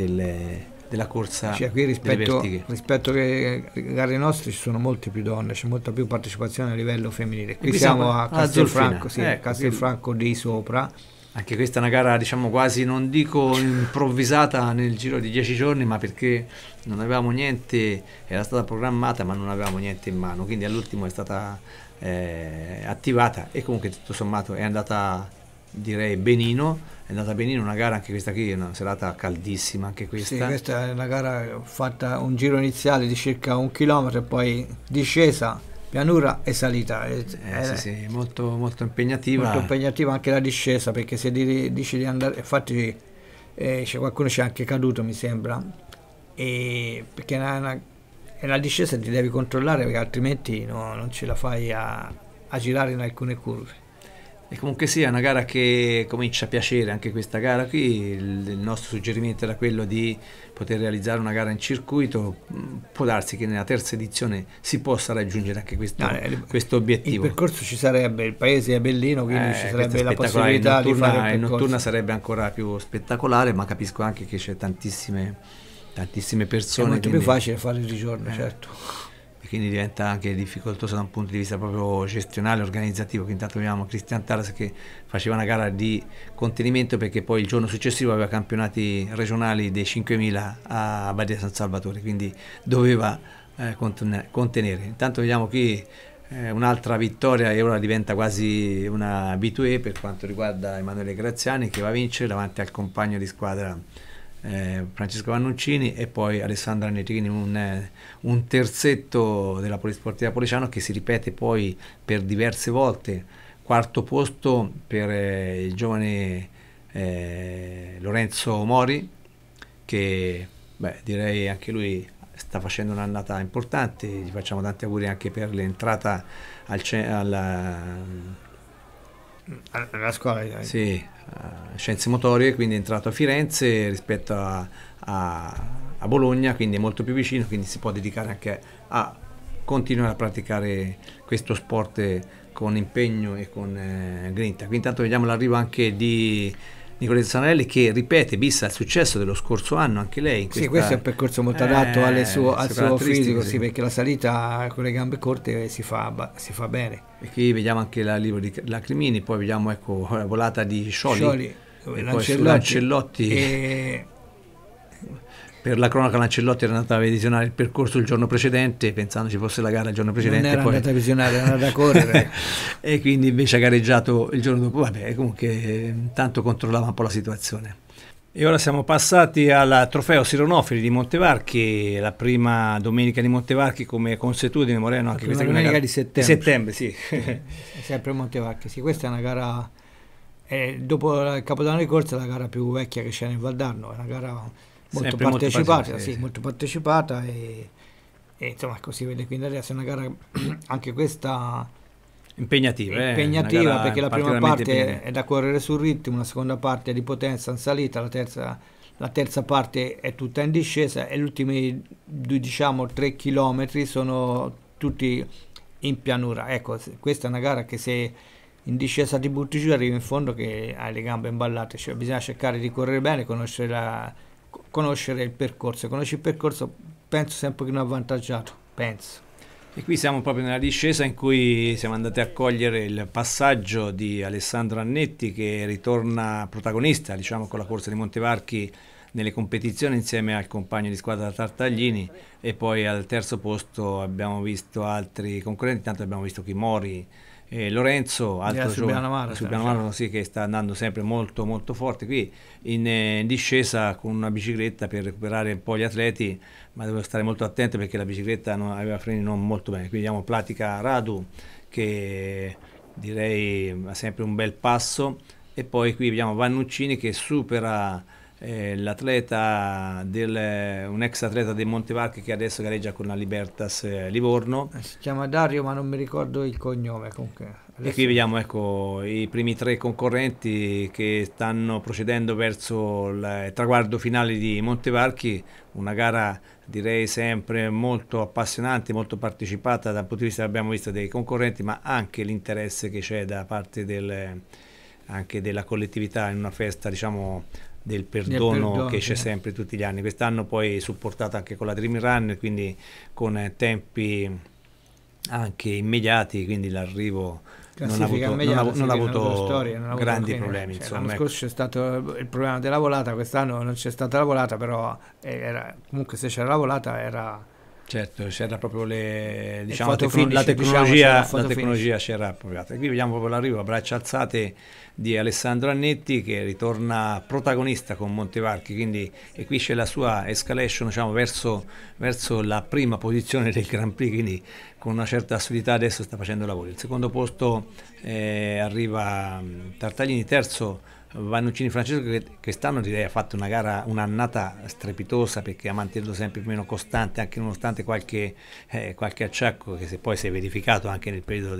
della corsa. Cioè, qui rispetto alle gare nostre ci sono molte più donne, c'è molta più partecipazione a livello femminile. Qui siamo a Castelfranco, Castelfranco di sopra. Anche questa è una gara, diciamo, quasi, non dico improvvisata nel giro di 10 giorni, ma perché non avevamo niente, era stata programmata ma non avevamo niente in mano, quindi all'ultimo è stata attivata, e comunque tutto sommato è andata, direi, benino. È andata benino, una gara anche questa qui, una serata caldissima anche questa. Sì, questa è una gara fatta un giro iniziale di circa 1 chilometro e poi discesa, pianura e salita. Sì, molto, molto impegnativa. Molto impegnativa anche la discesa, perché se dici di andare, infatti c'è qualcuno c'è anche caduto, mi sembra, perché è una discesa, ti devi controllare, perché altrimenti non ce la fai a girare in alcune curve. E comunque sia una gara che comincia a piacere, anche questa gara qui. Il nostro suggerimento era quello di poter realizzare una gara in circuito. Può darsi che nella terza edizione si possa raggiungere anche questo obiettivo. Il percorso ci sarebbe, il paese è bellino, quindi ci sarebbe la possibilità di fare il percorso. In notturna sarebbe ancora più spettacolare, ma capisco anche che c'è tantissime persone. È molto più facile fare il ritorno, certo. Quindi diventa anche difficoltoso da un punto di vista proprio gestionale, organizzativo. Quindi intanto vediamo Cristian Taras che faceva una gara di contenimento, perché poi il giorno successivo aveva campionati regionali dei 5.000 a Badia San Salvatore, quindi doveva contenere. Intanto vediamo qui un'altra vittoria, e ora diventa quasi una habitué per quanto riguarda Emanuele Graziani, che va a vincere davanti al compagno di squadra Francesco Vannuccini, e poi Alessandra Negrini, un terzetto della Polisportiva Policiano, che si ripete poi per diverse volte. 4° posto per il giovane Lorenzo Mori, che direi anche lui sta facendo un'annata importante. Gli facciamo tanti auguri anche per l'entrata alla scuola, sì, Scienze Motorie, quindi è entrato a Firenze rispetto a Bologna, quindi è molto più vicino, quindi si può dedicare anche a continuare a praticare questo sport con impegno e con grinta. Quindi intanto vediamo l'arrivo anche di Nicoletta Sanarelli, che ripete, vista il successo dello scorso anno, anche lei. Sì, questo è un percorso molto adatto al suo fisico, sì, perché la salita con le gambe corte si fa bene. E qui vediamo anche l'arrivo di Lacrimini, poi vediamo la volata di Scioli e poi su Lancellotti. Per la cronaca, Lancellotti era andata a visionare il percorso il giorno precedente, pensando ci fosse la gara il giorno precedente. Non era andata a visionare, era andata a correre. E quindi invece ha gareggiato il giorno dopo. Vabbè, comunque intanto controllava un po' la situazione. E ora siamo passati al trofeo Sironofili di Montevarchi, la prima domenica di Montevarchi come consuetudine, Moreno, anche questa domenica di settembre. Settembre, sì. Sempre Montevarchi, sì, questa è una gara, dopo il Capodanno di corsa, è la gara più vecchia che c'è nel Valdarno, è una gara molto partecipata, sì, molto partecipata e insomma così vede, quindi adesso è una gara anche questa impegnativa, perché la prima parte è da correre sul ritmo, la seconda parte è di potenza in salita, la terza parte è tutta in discesa e gli ultimi, diciamo, 3 chilometri sono tutti in pianura. Ecco, questa è una gara che se in discesa ti butti giù arrivi in fondo che hai le gambe imballate, cioè bisogna cercare di correre bene, conoscere il percorso. Conosci il percorso, penso sempre che non è avvantaggiato, penso. E qui siamo proprio nella discesa in cui siamo andati a cogliere il passaggio di Alessandro Annetti, che ritorna protagonista, diciamo, con la corsa di Montevarchi nelle competizioni insieme al compagno di squadra Tartaglini, e poi al terzo posto abbiamo visto altri concorrenti, tanto abbiamo visto Chimori e Lorenzo, altro giovane, sì, che sta andando sempre molto molto forte qui in discesa con una bicicletta per recuperare un po' gli atleti, ma devo stare molto attento perché la bicicletta aveva freni non molto bene. Qui vediamo Platica Radu che direi ha sempre un bel passo, e poi qui vediamo Vannuccini che supera l'atleta un ex atleta del Montevarchi che adesso gareggia con la Libertas Livorno. Si chiama Dario, ma non mi ricordo il cognome comunque. E qui vediamo, ecco, i primi 3 concorrenti che stanno procedendo verso il traguardo finale di Montevarchi, una gara direi sempre molto appassionante, molto partecipata dal punto di vista, abbiamo visto, dei concorrenti, ma anche l'interesse che c'è da parte anche della collettività in una festa, diciamo, del perdono che c'è sempre tutti gli anni. Quest'anno poi supportata anche con la Dream Run, quindi con tempi anche immediati, quindi l'arrivo non ha avuto grandi problemi. L'anno scorso c'è stato il problema della volata, quest'anno non c'è stata la volata, però comunque se c'era la volata era... Certo, c'era proprio la tecnologia c'era approvata. Qui vediamo proprio l'arrivo a braccia alzate di Alessandro Annetti che ritorna protagonista con Montevarchi, quindi, e qui c'è la sua escalation, diciamo, verso la prima posizione del Grand Prix, quindi con una certa assolutità adesso sta facendo lavoro. Il secondo posto arriva Tartaglini, terzo Vannuccini Francesco che quest'anno direi ha fatto un'annata strepitosa perché ha mantenuto sempre più o meno costante, anche nonostante qualche acciacco che poi si è verificato anche nel periodo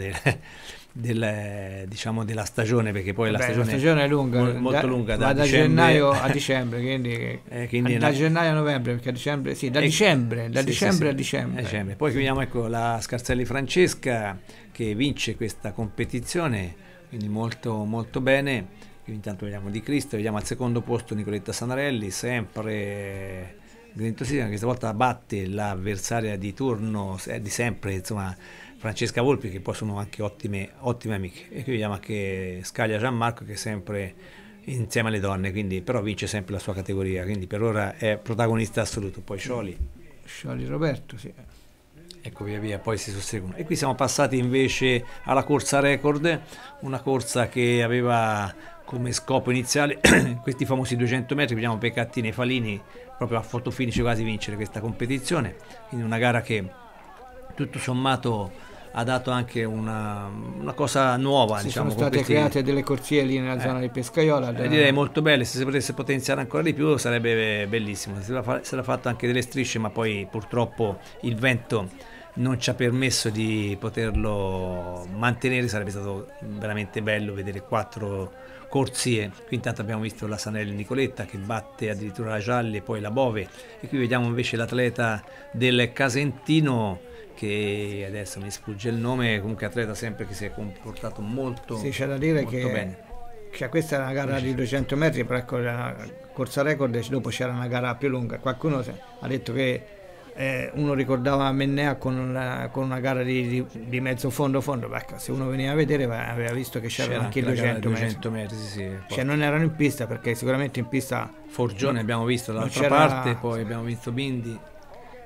diciamo della stagione, perché poi la stagione è lunga, molto lunga, da gennaio a dicembre, quindi da gennaio a novembre, perché a dicembre, sì, da dicembre a dicembre. Poi vediamo, ecco, la Scarselli Francesca che vince questa competizione, quindi molto molto bene. Intanto vediamo Di Cristo, vediamo al secondo posto Nicoletta Sanarelli, sempre grintossissima, questa volta batte l'avversaria di turno di sempre, insomma, Francesca Volpi, che poi sono anche ottime amiche. E qui vediamo anche Scaglia Gianmarco che è sempre insieme alle donne, quindi però vince sempre la sua categoria, quindi per ora è protagonista assoluto. Poi Scioli Roberto, sì. Ecco, via poi si susseguono. E qui siamo passati invece alla corsa record, una corsa che aveva come scopo iniziale questi famosi 200 metri, vediamo Peccattini e Falini proprio a fotofinish quasi vincere questa competizione, quindi una gara che tutto sommato ha dato anche una cosa nuova. Diciamo, sono state create delle corsie lì nella zona di Pescaiola. Direi molto belle, se si potesse potenziare ancora di più sarebbe bellissimo, si era fatto anche delle strisce, ma poi purtroppo il vento non ci ha permesso di poterlo mantenere, sarebbe stato veramente bello vedere 4 corsie. Qui intanto abbiamo visto la Sanelli Nicoletta che batte addirittura la Gialli e poi la Bove, e qui vediamo invece l'atleta del Casentino che adesso mi sfugge il nome, comunque atleta sempre che si è comportato molto bene. Sì, c'è da dire che questa è una gara di 200 metri, però ecco, la corsa record, dopo c'era una gara più lunga. Qualcuno ha detto che uno ricordava Mennea con una gara di mezzo fondo, ecco, se uno veniva a vedere aveva visto che c'erano anche i 200 metri. Sì, cioè non erano in pista, perché sicuramente in pista Forgione abbiamo visto dall'altra parte, poi abbiamo visto Bindi.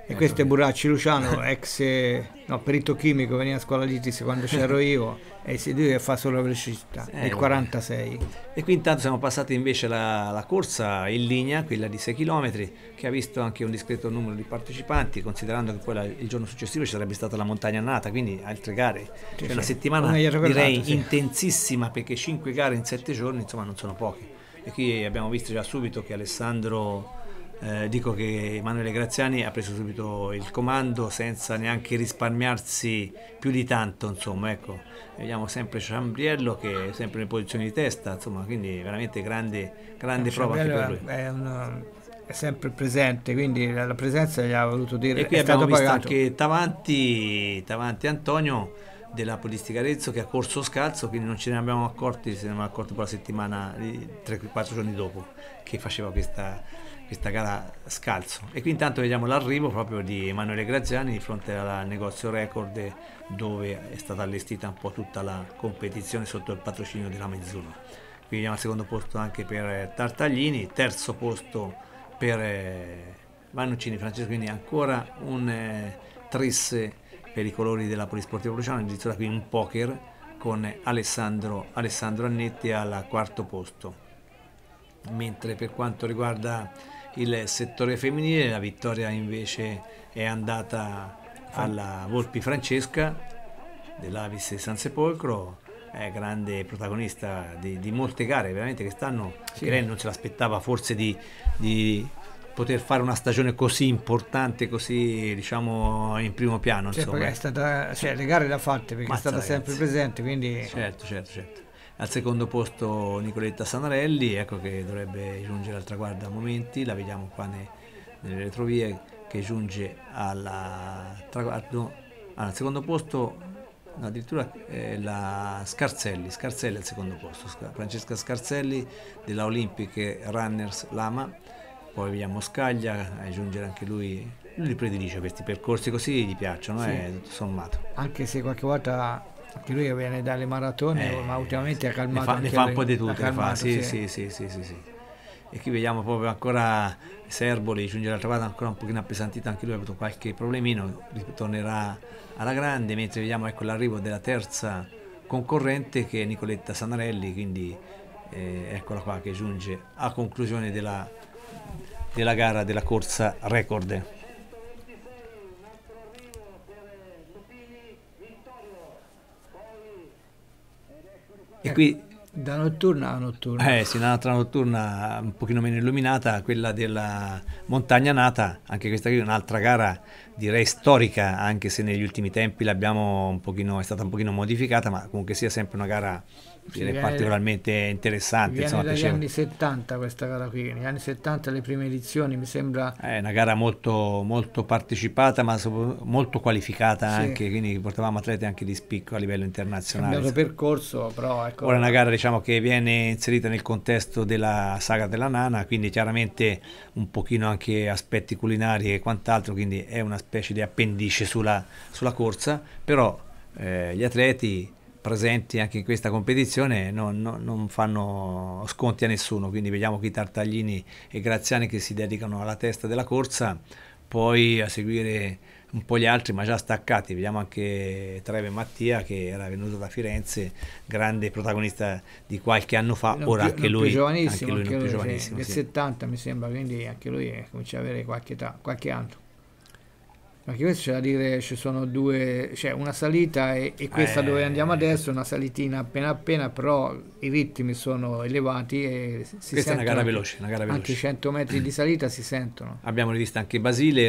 E questo è Buracci Luciano, ex perito chimico, veniva a scuola l'ITIS quando c'ero io, e lui fa solo velocità, nel 46. E qui intanto siamo passati invece la corsa in linea, quella di 6 km, che ha visto anche un discreto numero di partecipanti, considerando che poi il giorno successivo ci sarebbe stata la montagna annata, quindi altre gare. Cioè una settimana direi intensissima, perché 5 gare in 7 giorni, insomma, non sono poche. E qui abbiamo visto già subito che Alessandro... dico che Emanuele Graziani ha preso subito il comando senza neanche risparmiarsi più di tanto, insomma, ecco. Vediamo sempre Ciambriello che è sempre in posizione di testa, insomma, quindi veramente grande prova anche per lui. È sempre presente, quindi la presenza gli ha voluto dire. E qui abbiamo visto anche Tavanti Antonio della Polistica Arezzo, che ha corso scalzo, quindi non ce ne abbiamo accorti, se ne abbiamo accorti poi la settimana, 3-4 giorni dopo, che faceva questa gara scalzo. E qui intanto vediamo l'arrivo proprio di Emanuele Graziani di fronte al negozio Record, dove è stata allestita un po' tutta la competizione sotto il patrocinio della Mizuno. Qui vediamo il secondo posto anche per Tartaglini, terzo posto per Vannuccini Francesco, quindi ancora un tris per i colori della Polisportiva Luciano, addirittura qui un poker con Alessandro Annetti al quarto posto. Mentre per quanto riguarda il settore femminile, la vittoria invece è andata alla Volpi Francesca dell'Avis di San Sepolcro, è grande protagonista di molte gare, veramente quest'anno sì. Lei non se l'aspettava forse di poter fare una stagione così importante, così diciamo in primo piano, insomma. Perché è stata, le gare le ha fatte perché è stata sempre presente, quindi... Certo. Al secondo posto Nicoletta Sanarelli, ecco che dovrebbe giungere al traguardo a momenti, la vediamo qua nelle retrovie che giunge al traguardo. Al secondo posto, no, addirittura la Scarselli al secondo posto, Francesca Scarselli della Olympic Runners Lama. Poi vediamo Scaglia, giungere anche lui li predilige questi percorsi così, gli piacciono, sì. Tutto sommato. Anche se qualche volta anche lui viene dalle maratone, ma ultimamente ha calmato. Ne fa un po' di tutto, sì. E qui vediamo proprio ancora Serboli giungere al traguardo, ancora un pochino appesantito, anche lui ha avuto qualche problemino, ritornerà alla grande, mentre vediamo ecco l'arrivo della terza concorrente che è Nicoletta Sanarelli, quindi eccola qua che giunge a conclusione della gara della corsa Record. E qui da notturna a notturna. Sì, un'altra notturna un pochino meno illuminata, quella della Montagna Nata, anche questa qui è un'altra gara direi storica, anche se negli ultimi tempi è stata un pochino modificata, ma comunque sia sempre una gara direi particolarmente interessante. Viene dagli anni 70 questa gara qui, negli anni 70 le prime edizioni mi sembra. È una gara molto, molto partecipata, ma molto qualificata anche, quindi portavamo atleti anche di spicco a livello internazionale. Cambiato percorso, però ecco. Ora è una gara diciamo che viene inserita nel contesto della saga della Nana, quindi chiaramente un pochino anche aspetti culinari e quant'altro, quindi è una specie di appendice sulla corsa, però gli atleti presenti anche in questa competizione non fanno sconti a nessuno, quindi vediamo qui Tartaglini e Graziani che si dedicano alla testa della corsa, poi a seguire un po' gli altri ma già staccati, vediamo anche Treve Mattia che era venuto da Firenze, grande protagonista di qualche anno fa, ora anche lui giovanissimo, non più giovanissimo, del 70 mi sembra, quindi anche lui comincia ad avere qualche età, qualche anno. Anche questo c'è da dire, ci sono due, c'è una salita e questa dove andiamo adesso è una salitina appena, però i ritmi sono elevati e questa è una gara veloce, anche i 100 metri di salita si sentono. Abbiamo rivisto anche Basile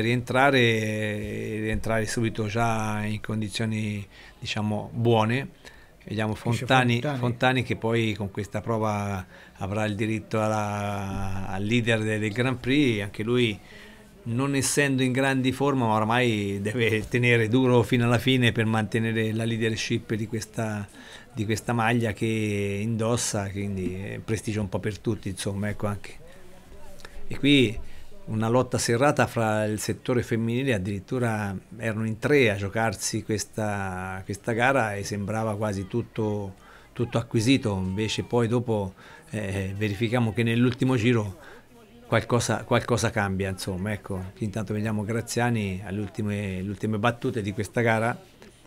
rientrare subito già in condizioni diciamo buone. Vediamo Fontani che poi con questa prova avrà il diritto al leader del Grand Prix, anche lui non essendo in grandi forma ma ormai deve tenere duro fino alla fine per mantenere la leadership di questa maglia che indossa, quindi prestigio un po' per tutti, insomma, ecco anche. E qui una lotta serrata fra il settore femminile, addirittura erano in 3 a giocarsi questa gara e sembrava quasi tutto acquisito, invece poi dopo verifichiamo che nell'ultimo giro qualcosa cambia, insomma, ecco. Intanto vediamo Graziani alle ultime battute di questa gara,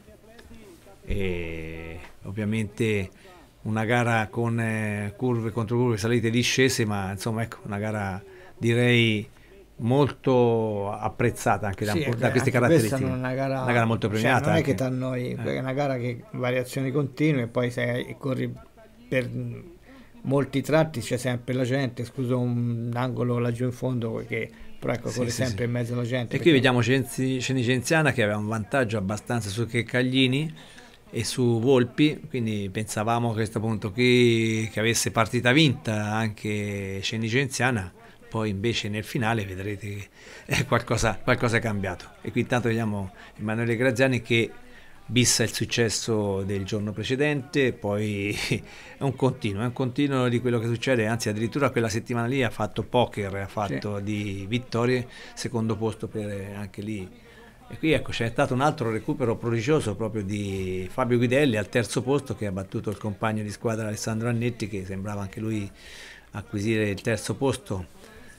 e ovviamente una gara con curve contro curve, salite e discese, ma insomma, ecco, una gara direi molto apprezzata anche Sì, da queste anche caratteristiche. questa non è una gara Molto cioè, premiata non è anche. che ti annoi, è una gara che variazioni continue e poi se corri per molti tratti c'è sempre la gente, escluso un angolo laggiù in fondo che però ecco, corre sempre in mezzo alla gente. E qui vediamo Cenicenziana che aveva un vantaggio abbastanza su Checcaglini e su Volpi, quindi pensavamo a questo punto che avesse partita vinta anche Cenicenziana, poi invece nel finale vedrete che qualcosa è cambiato. E qui intanto vediamo Emanuele Graziani che bissa il successo del giorno precedente, poi è un continuo di quello che succede, anzi addirittura quella settimana lì ha fatto poker, ha fatto di vittorie, secondo posto anche lì. E qui ecco c'è stato un altro recupero prodigioso proprio di Fabio Guidelli al terzo posto, che ha battuto il compagno di squadra Alessandro Annetti, che sembrava anche lui acquisire il terzo posto.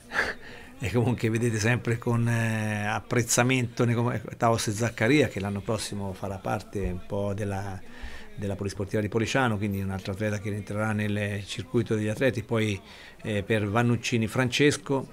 E comunque vedete sempre con apprezzamento Taos e Zaccaria, che l'anno prossimo farà parte un po' della Polisportiva di Policiano, quindi un altro atleta che entrerà nel circuito degli atleti. Poi per Vannuccini Francesco,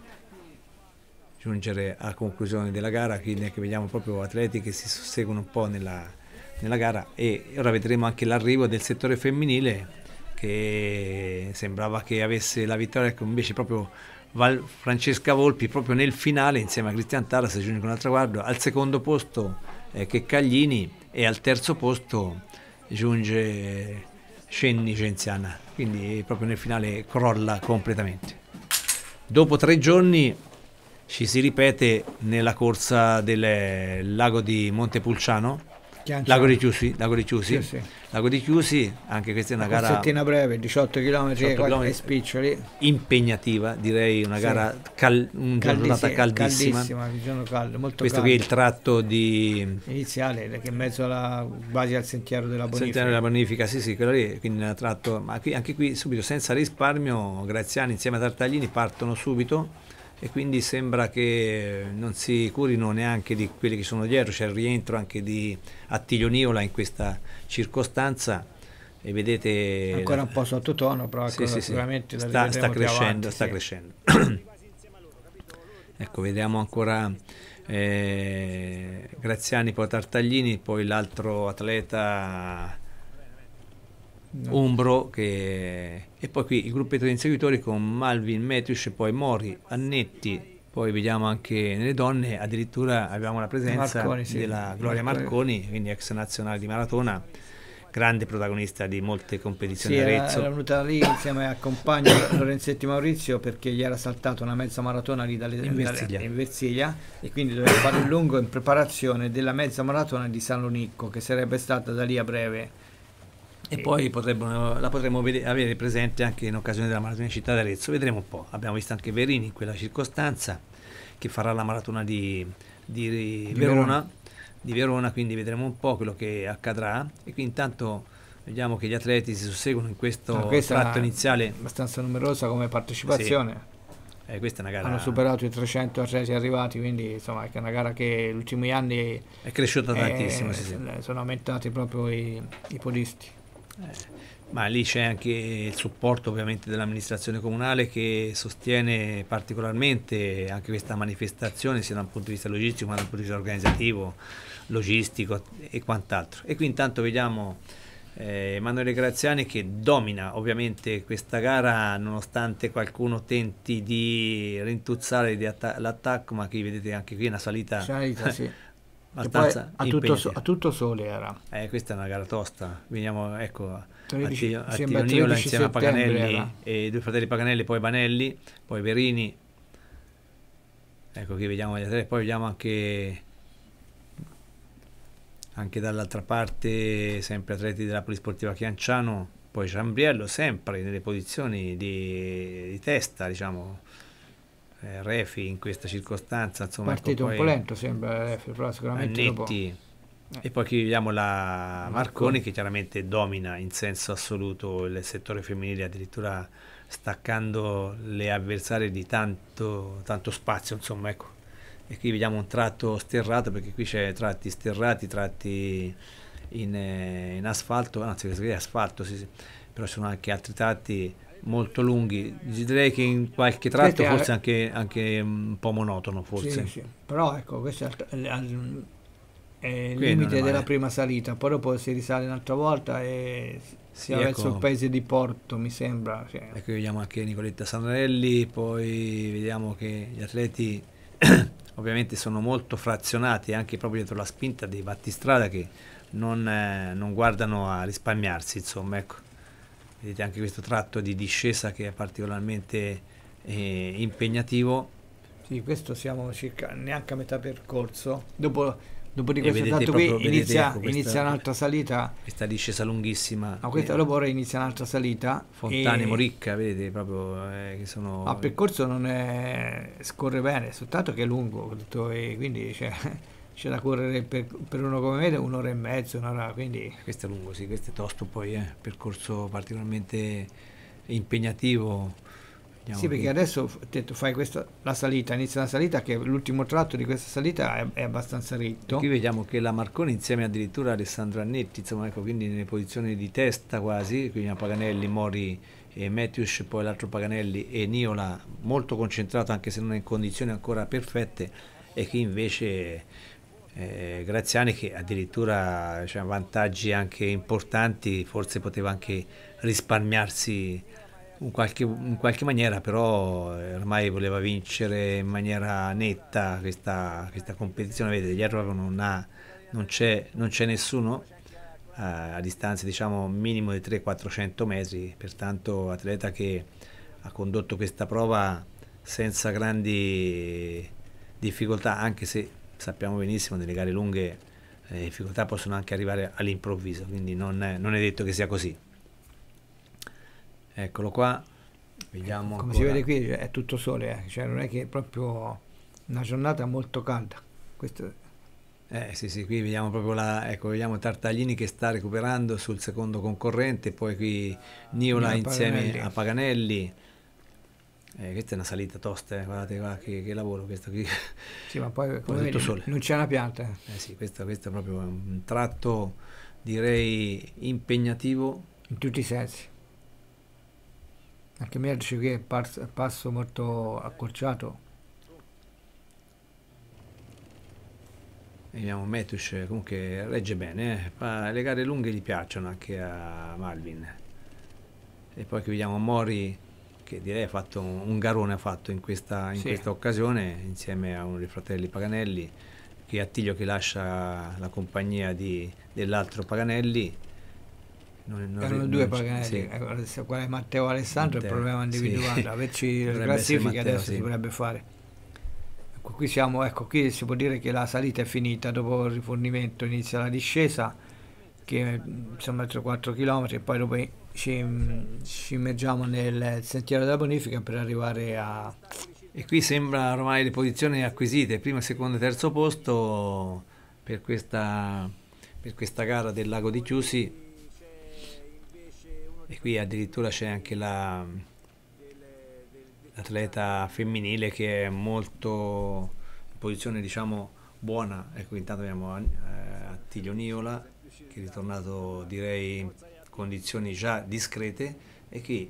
giungere a conclusione della gara, quindi che vediamo proprio atleti che si susseguono un po' nella gara. E ora vedremo anche l'arrivo del settore femminile, che sembrava che avesse la vittoria, ecco invece proprio Francesca Volpi proprio nel finale insieme a Cristian Taras giunge con un traguardo. Al secondo posto Checcaglini e al terzo posto giunge Cenicenziana, quindi proprio nel finale crolla completamente. Dopo 3 giorni ci si ripete nella corsa del lago di Montepulciano, Lago di Chiusi, anche questa è una gara corsettina breve, 18 km e spiccioli, impegnativa, direi una gara giornata caldissima, caldo, molto questo caldo. qui è il tratto iniziale che è in mezzo quasi al sentiero della bonifica, sì, quello lì, quindi nel tratto, ma anche qui subito senza risparmio Graziani insieme a Tartaglini partono subito, e quindi sembra che non si curino neanche di quelli che sono dietro. C'è il rientro anche di Attilio Niola in questa circostanza, e vedete ancora un po' sottotono, però sicuramente sta crescendo, crescendo. Ecco, vediamo ancora Graziani, poi Tartaglini, poi l'altro atleta Umbro, e poi qui il gruppetto di inseguitori con Malvin, Metius e poi Mori, Annetti. Poi vediamo anche nelle donne addirittura abbiamo la presenza della Gloria Marconi, quindi ex nazionale di maratona, grande protagonista di molte competizioni. Arezzo era venuta lì insieme al compagno Lorenzetti Maurizio, perché gli era saltata una mezza maratona lì in Versilia, e quindi doveva fare un lungo in preparazione della mezza maratona di San Lonicco, che sarebbe stata da lì a breve. E poi la potremmo avere presente anche in occasione della maratona di Città d'Arezzo, vedremo un po'. Abbiamo visto anche Verini in quella circostanza, che farà la maratona di Verona, quindi vedremo un po' quello che accadrà. E qui intanto vediamo che gli atleti si susseguono in questo tratto iniziale, abbastanza numerosa come partecipazione. Questa è una gara, hanno superato i 300 atleti arrivati, quindi insomma è una gara che negli ultimi anni è cresciuta tantissimo, sono aumentati proprio i podisti. Ma lì c'è anche il supporto ovviamente dell'amministrazione comunale, che sostiene particolarmente anche questa manifestazione, sia da un punto di vista logistico ma da un punto di vista organizzativo, logistico e quant'altro. E qui intanto vediamo Emanuele Graziani che domina ovviamente questa gara, nonostante qualcuno tenti di rintuzzare l'attacco, ma qui vedete anche qui una salita sì. abbastanza a tutto sole era. Questa è una gara tosta. Vediamo, ecco, 13, Attilio Niola insieme a Paganelli era. E 2 fratelli Paganelli, poi Banelli, poi Verini. Ecco, qui vediamo gli atleti, poi vediamo anche dall'altra parte sempre atleti della Polisportiva Chianciano, poi Ciambriello sempre nelle posizioni di testa, diciamo. Refi in questa circostanza, insomma, partito un po' lento sembra Refi, però sicuramente Annetti, e poi qui vediamo la Marconi che chiaramente domina in senso assoluto il settore femminile, addirittura staccando le avversarie di tanto spazio, insomma, ecco. E qui vediamo un tratto sterrato, perché qui c'è tratti sterrati, tratti in asfalto, anzi è asfalto, sì, sì, però ci sono anche altri tratti molto lunghi. Direi che in qualche tratto forse anche un po' monotono, forse. Sì, sì. Però ecco, questo è il Qui non è limite della male. prima salita, poi dopo si risale un'altra volta e si Sì, va verso il ecco, paese di Porto, mi sembra. Cioè, ecco, vediamo anche Nicoletta Sanrelli, poi vediamo che gli atleti ovviamente sono molto frazionati anche proprio dietro la spinta dei battistrada, che non guardano a risparmiarsi, insomma, ecco. Vedete anche questo tratto di discesa che è particolarmente impegnativo, sì, questo siamo circa neanche a metà percorso. Dopo di e questo vedete tratto proprio, qui vedete, ecco, inizia un'altra salita. questa discesa lunghissima, No, questa dopo ora inizia un'altra salita. Fontane Moricca, vedete proprio che sono... Il percorso non è, scorre bene, soltanto che è lungo, e quindi c'è da correre per uno come me 1 ora e mezza, un'ora, quindi... Questo è lungo, sì, questo è tosto poi, percorso particolarmente impegnativo. Vediamo Sì, perché qui. adesso tu fai la salita, inizia la salita, che l'ultimo tratto di questa salita è abbastanza E ritto. qui vediamo che la Marconi insieme addirittura a Alessandro Annetti, insomma, ecco, quindi nelle posizioni di testa quasi, quindi Paganelli, Mori e Matthews, poi l'altro Paganelli e Niola, molto concentrato anche se non in condizioni ancora perfette, e qui invece Graziani, che addirittura c'ha vantaggi anche importanti, forse poteva anche risparmiarsi in qualche maniera, però ormai voleva vincere in maniera netta questa competizione. Vedete, dietro proprio non c'è nessuno, a distanza diciamo minimo di 300-400 metri, pertanto atleta che ha condotto questa prova senza grandi difficoltà, anche se sappiamo benissimo nelle gare lunghe le difficoltà possono anche arrivare all'improvviso, quindi non è detto che sia così. Eccolo qua, vediamo Come ancora. si vede qui è tutto sole, cioè non è che è proprio una giornata molto calda. Questo Sì, sì, qui vediamo proprio ecco, vediamo Tartaglini che sta recuperando sul secondo concorrente, poi qui Niola insieme Paganelli. a Paganelli. Questa è una salita tosta, guardate qua che lavoro questo qui. Sì, ma poi Poi come tutto vedi sole. non c'è una pianta. Sì, questo è proprio un tratto, direi, impegnativo. In tutti i sensi. Anche Merci qui è passo molto accorciato. Vediamo Metus, comunque regge bene, le gare lunghe gli piacciono anche a Malvin. E poi qui vediamo Mori, che direi ha fatto un garone ha fatto in questa occasione, insieme a uno dei fratelli Paganelli, che Attilio che lascia la compagnia dell'altro Paganelli. Erano due Paganelli, sì. adesso qual è Matteo Alessandro, Matteo, il problema individuale, sì. averci le Dovrebbe essere classifiche Matteo, adesso sì. si dovrebbe fare. Ecco, qui si può dire che la salita è finita, dopo il rifornimento inizia la discesa, che insomma 3-4 km, e poi dopo ci immergiamo nel sentiero della bonifica per arrivare a... E qui sembra ormai le posizioni acquisite, primo, secondo e terzo posto per questa gara del Lago di Chiusi. E qui addirittura c'è anche l'atleta femminile che è molto in posizione diciamo buona. Ecco, intanto abbiamo Attilio Niola che è ritornato direi in condizioni già discrete, e qui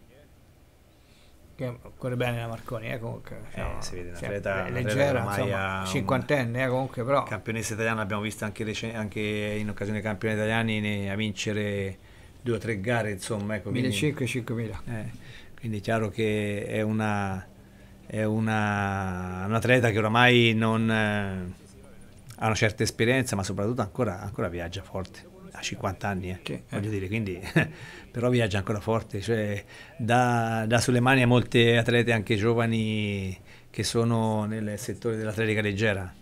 che corre bene la Marconi, comunque si vede un'atleta leggera, ormai insomma, cinquantenne, comunque, però campionessa italiana. L'abbiamo vista anche in occasione dei campioni italiani a vincere 2 o 3 gare, insomma, ecco, 1.500 e 5.000. Quindi è chiaro che è un atleta che oramai non ha una certa esperienza, ma soprattutto ancora viaggia forte, ha 50 anni, voglio dire, quindi però viaggia ancora forte, cioè dà sulle mani a molte atlete anche giovani che sono nel settore dell'atletica leggera.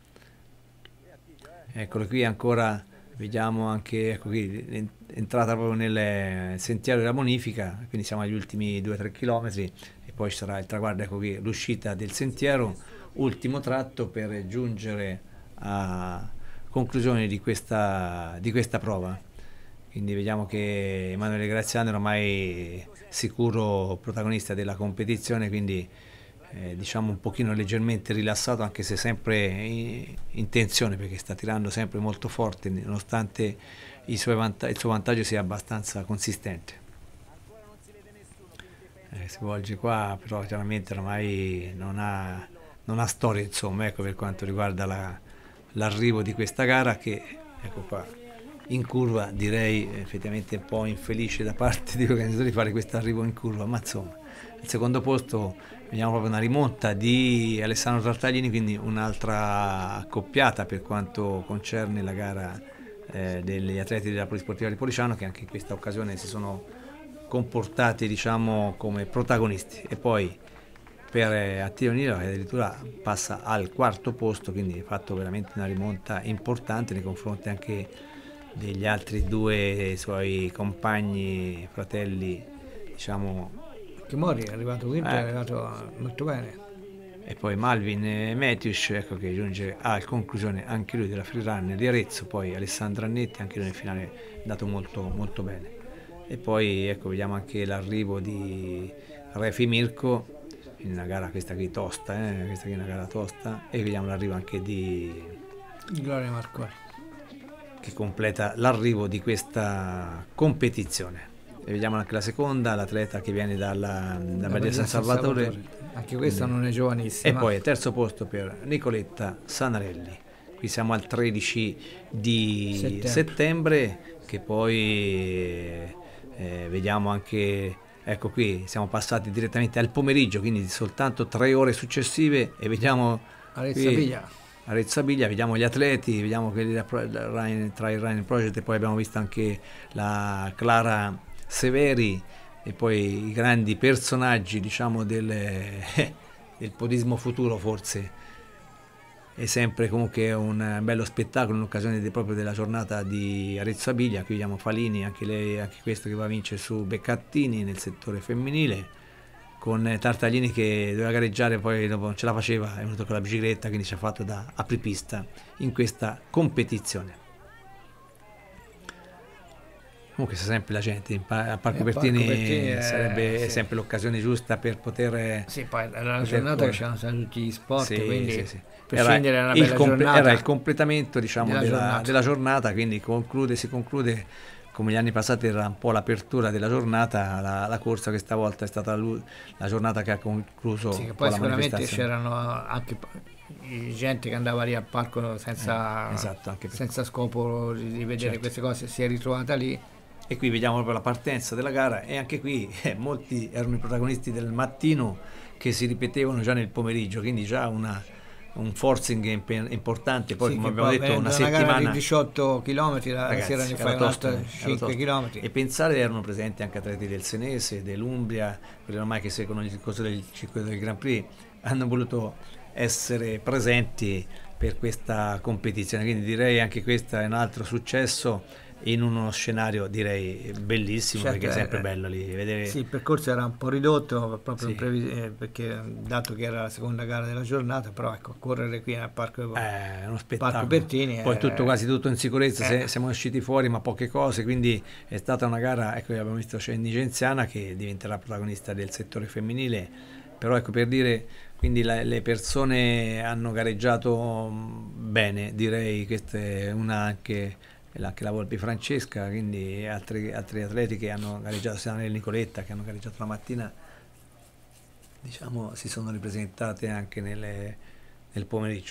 Eccolo qui ancora, vediamo anche, ecco qui, entrata proprio nel sentiero della bonifica, quindi siamo agli ultimi 2-3 km e poi ci sarà il traguardo. Ecco qui l'uscita del sentiero, ultimo tratto per giungere a conclusione di questa prova. quindi vediamo che Emanuele Graziano è ormai sicuro protagonista della competizione, quindi diciamo un pochino leggermente rilassato, anche se sempre in tensione, perché sta tirando sempre molto forte nonostante il suo vantaggio sia abbastanza consistente. Si volge qua, però chiaramente ormai non ha storia, insomma, ecco, per quanto riguarda l'arrivo di questa gara, che ecco qua in curva direi effettivamente un po' infelice da parte degli organizzatori di fare questo arrivo in curva, ma insomma al secondo posto vediamo proprio una rimonta di Alessandro Tartaglini, quindi un'altra accoppiata per quanto concerne la gara degli atleti della Polisportiva di Policiano, che anche in questa occasione si sono comportati, diciamo, come protagonisti. E poi per Attilio Nilo, che addirittura passa al quarto posto, quindi ha fatto veramente una rimonta importante nei confronti anche degli altri due suoi compagni, fratelli, diciamo. Che Mori è arrivato quinto, è arrivato molto bene. E poi Malvin Metius, ecco, che giunge alla conclusione anche lui della freerun di Arezzo. Poi Alessandro Annetti, anche lui nel finale è andato molto, molto bene. E poi ecco, vediamo anche l'arrivo di Refi Mirko in una gara questa qui tosta, questa qui è una gara tosta, e vediamo l'arrivo anche di Gloria Marconi, che completa l'arrivo di questa competizione. E vediamo anche la seconda, l'atleta che viene da Badia San Salvatore. Anche questa non è giovanissima. E poi il terzo posto per Nicoletta Sanarelli. Qui siamo al 13 di settembre, che poi vediamo anche, ecco, qui siamo passati direttamente al pomeriggio, quindi soltanto 3 ore successive, e vediamo Arezzo Abiglia, vediamo gli atleti, vediamo quelli tra il Running Project, e poi abbiamo visto anche la Clara Severi, e poi i grandi personaggi, diciamo, del podismo futuro. Forse è sempre comunque un bello spettacolo in occasione proprio della giornata di Arezzo Abiglia. Qui vediamo Falini, anche lei, anche questo che va a vincere su Beccattini nel settore femminile, con Tartaglini che doveva gareggiare, poi dopo non ce la faceva, è venuto con la bicicletta, quindi ci ha fatto da apripista in questa competizione. Comunque c'è sempre la gente a Parco Pertini, sarebbe sempre l'occasione giusta per poter. Sì, poi era la giornata che c'erano stati tutti gli sport, sì, quindi sì. Era il completamento, diciamo, della giornata, quindi si conclude come gli anni passati, era un po' l'apertura della giornata, la corsa questa volta è stata la giornata che ha concluso. Sì, che poi sicuramente c'erano anche gente che andava lì al parco senza scopo di vedere queste cose, si è ritrovata lì. E qui vediamo proprio la partenza della gara, e anche qui molti erano i protagonisti del mattino che si ripetevano già nel pomeriggio, quindi già un forcing importante. Poi, come abbiamo detto, una settimana, gara di 18 km, la sera ne fai un'altra 5 km. E pensare erano presenti anche atleti del Senese, dell'Umbria, quelli ormai che seguono il corso del circuito del Grand Prix, hanno voluto essere presenti per questa competizione, quindi direi anche questo è un altro successo in uno scenario, direi, bellissimo, certo, perché è sempre bello lì vedere. Sì, il percorso era un po' ridotto proprio perché dato che era la seconda gara della giornata, però ecco, correre qui al parco è uno spettacolo. Parco Pertini, poi quasi tutto in sicurezza, siamo usciti fuori ma poche cose, quindi è stata una gara, ecco, abbiamo visto Scendi Genziana che diventerà protagonista del settore femminile, però ecco, per dire, quindi le persone hanno gareggiato bene, direi. Questa è una anche la Volpi Francesca, quindi altri atleti che hanno gareggiato, sia nel Nicoletta, che hanno gareggiato la mattina, diciamo, si sono ripresentate anche nel pomeriggio.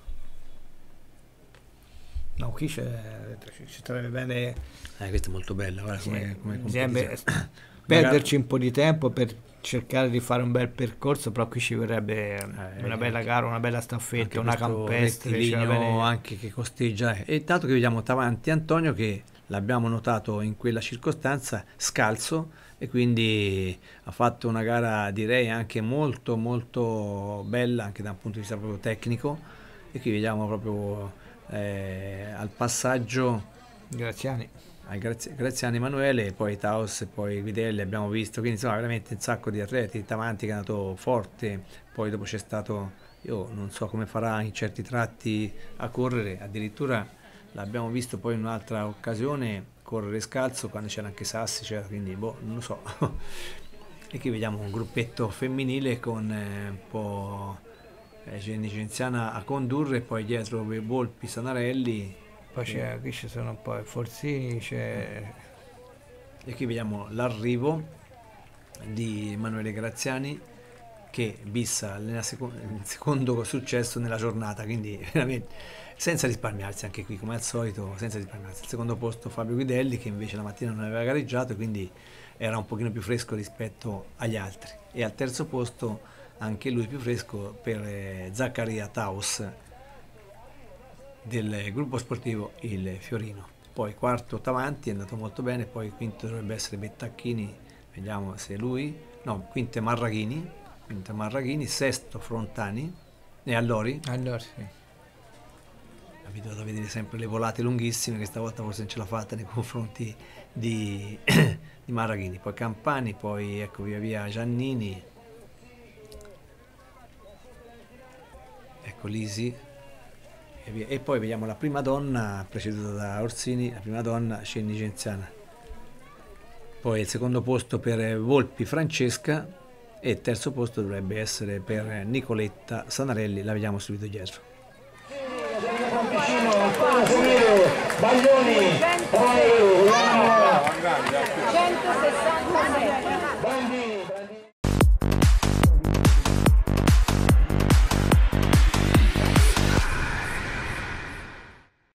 No, qui ci trovi bene. Questa è molto bella, guarda, come perderci un po' di tempo per cercare di fare un bel percorso, però qui ci vorrebbe una bella gara, una bella staffetta, una campestre, anche che costeggia. E tanto che vediamo davanti Antonio, che l'abbiamo notato in quella circostanza scalzo, e quindi ha fatto una gara, direi, anche molto molto bella anche da un punto di vista proprio tecnico. E qui vediamo proprio al passaggio Graziani Emanuele, poi Taos, e poi Guidelli abbiamo visto, quindi insomma veramente un sacco di atleti. Tavanti che è andato forte, poi dopo c'è stato, io non so come farà in certi tratti a correre, addirittura l'abbiamo visto poi in un'altra occasione correre scalzo, quando c'era anche Sassi, quindi non lo so. E qui vediamo un gruppetto femminile con un po' Jenny Genziana a condurre, poi dietro Volpi, Sanarelli. Poi qui ci sono un po' Forzini, c'è... E qui vediamo l'arrivo di Emanuele Graziani, che bissa il secondo successo nella giornata, quindi veramente senza risparmiarsi anche qui, come al solito, senza risparmiarsi. Al secondo posto Fabio Guidelli, che invece la mattina non aveva gareggiato, quindi era un pochino più fresco rispetto agli altri. E al terzo posto anche lui più fresco per Zaccaria Taus del gruppo sportivo Il Fiorino. Poi quarto Tavanti è andato molto bene, poi quinto dovrebbe essere Bettacchini, vediamo se è lui, no, quinto è Marraghini, sesto Frontani e Allori. Allora sì. Abituato a vedere sempre le volate lunghissime, che stavolta forse non ce l'ha fatta nei confronti di Marraghini. Poi Campani, poi ecco via via Giannini, ecco Lisi, e poi vediamo la prima donna preceduta da Orsini, la prima donna Jenny Genziana. Poi il secondo posto per Volpi Francesca e il terzo posto dovrebbe essere per Nicoletta Sanarelli, la vediamo subito dietro. Baglioni, poi 166.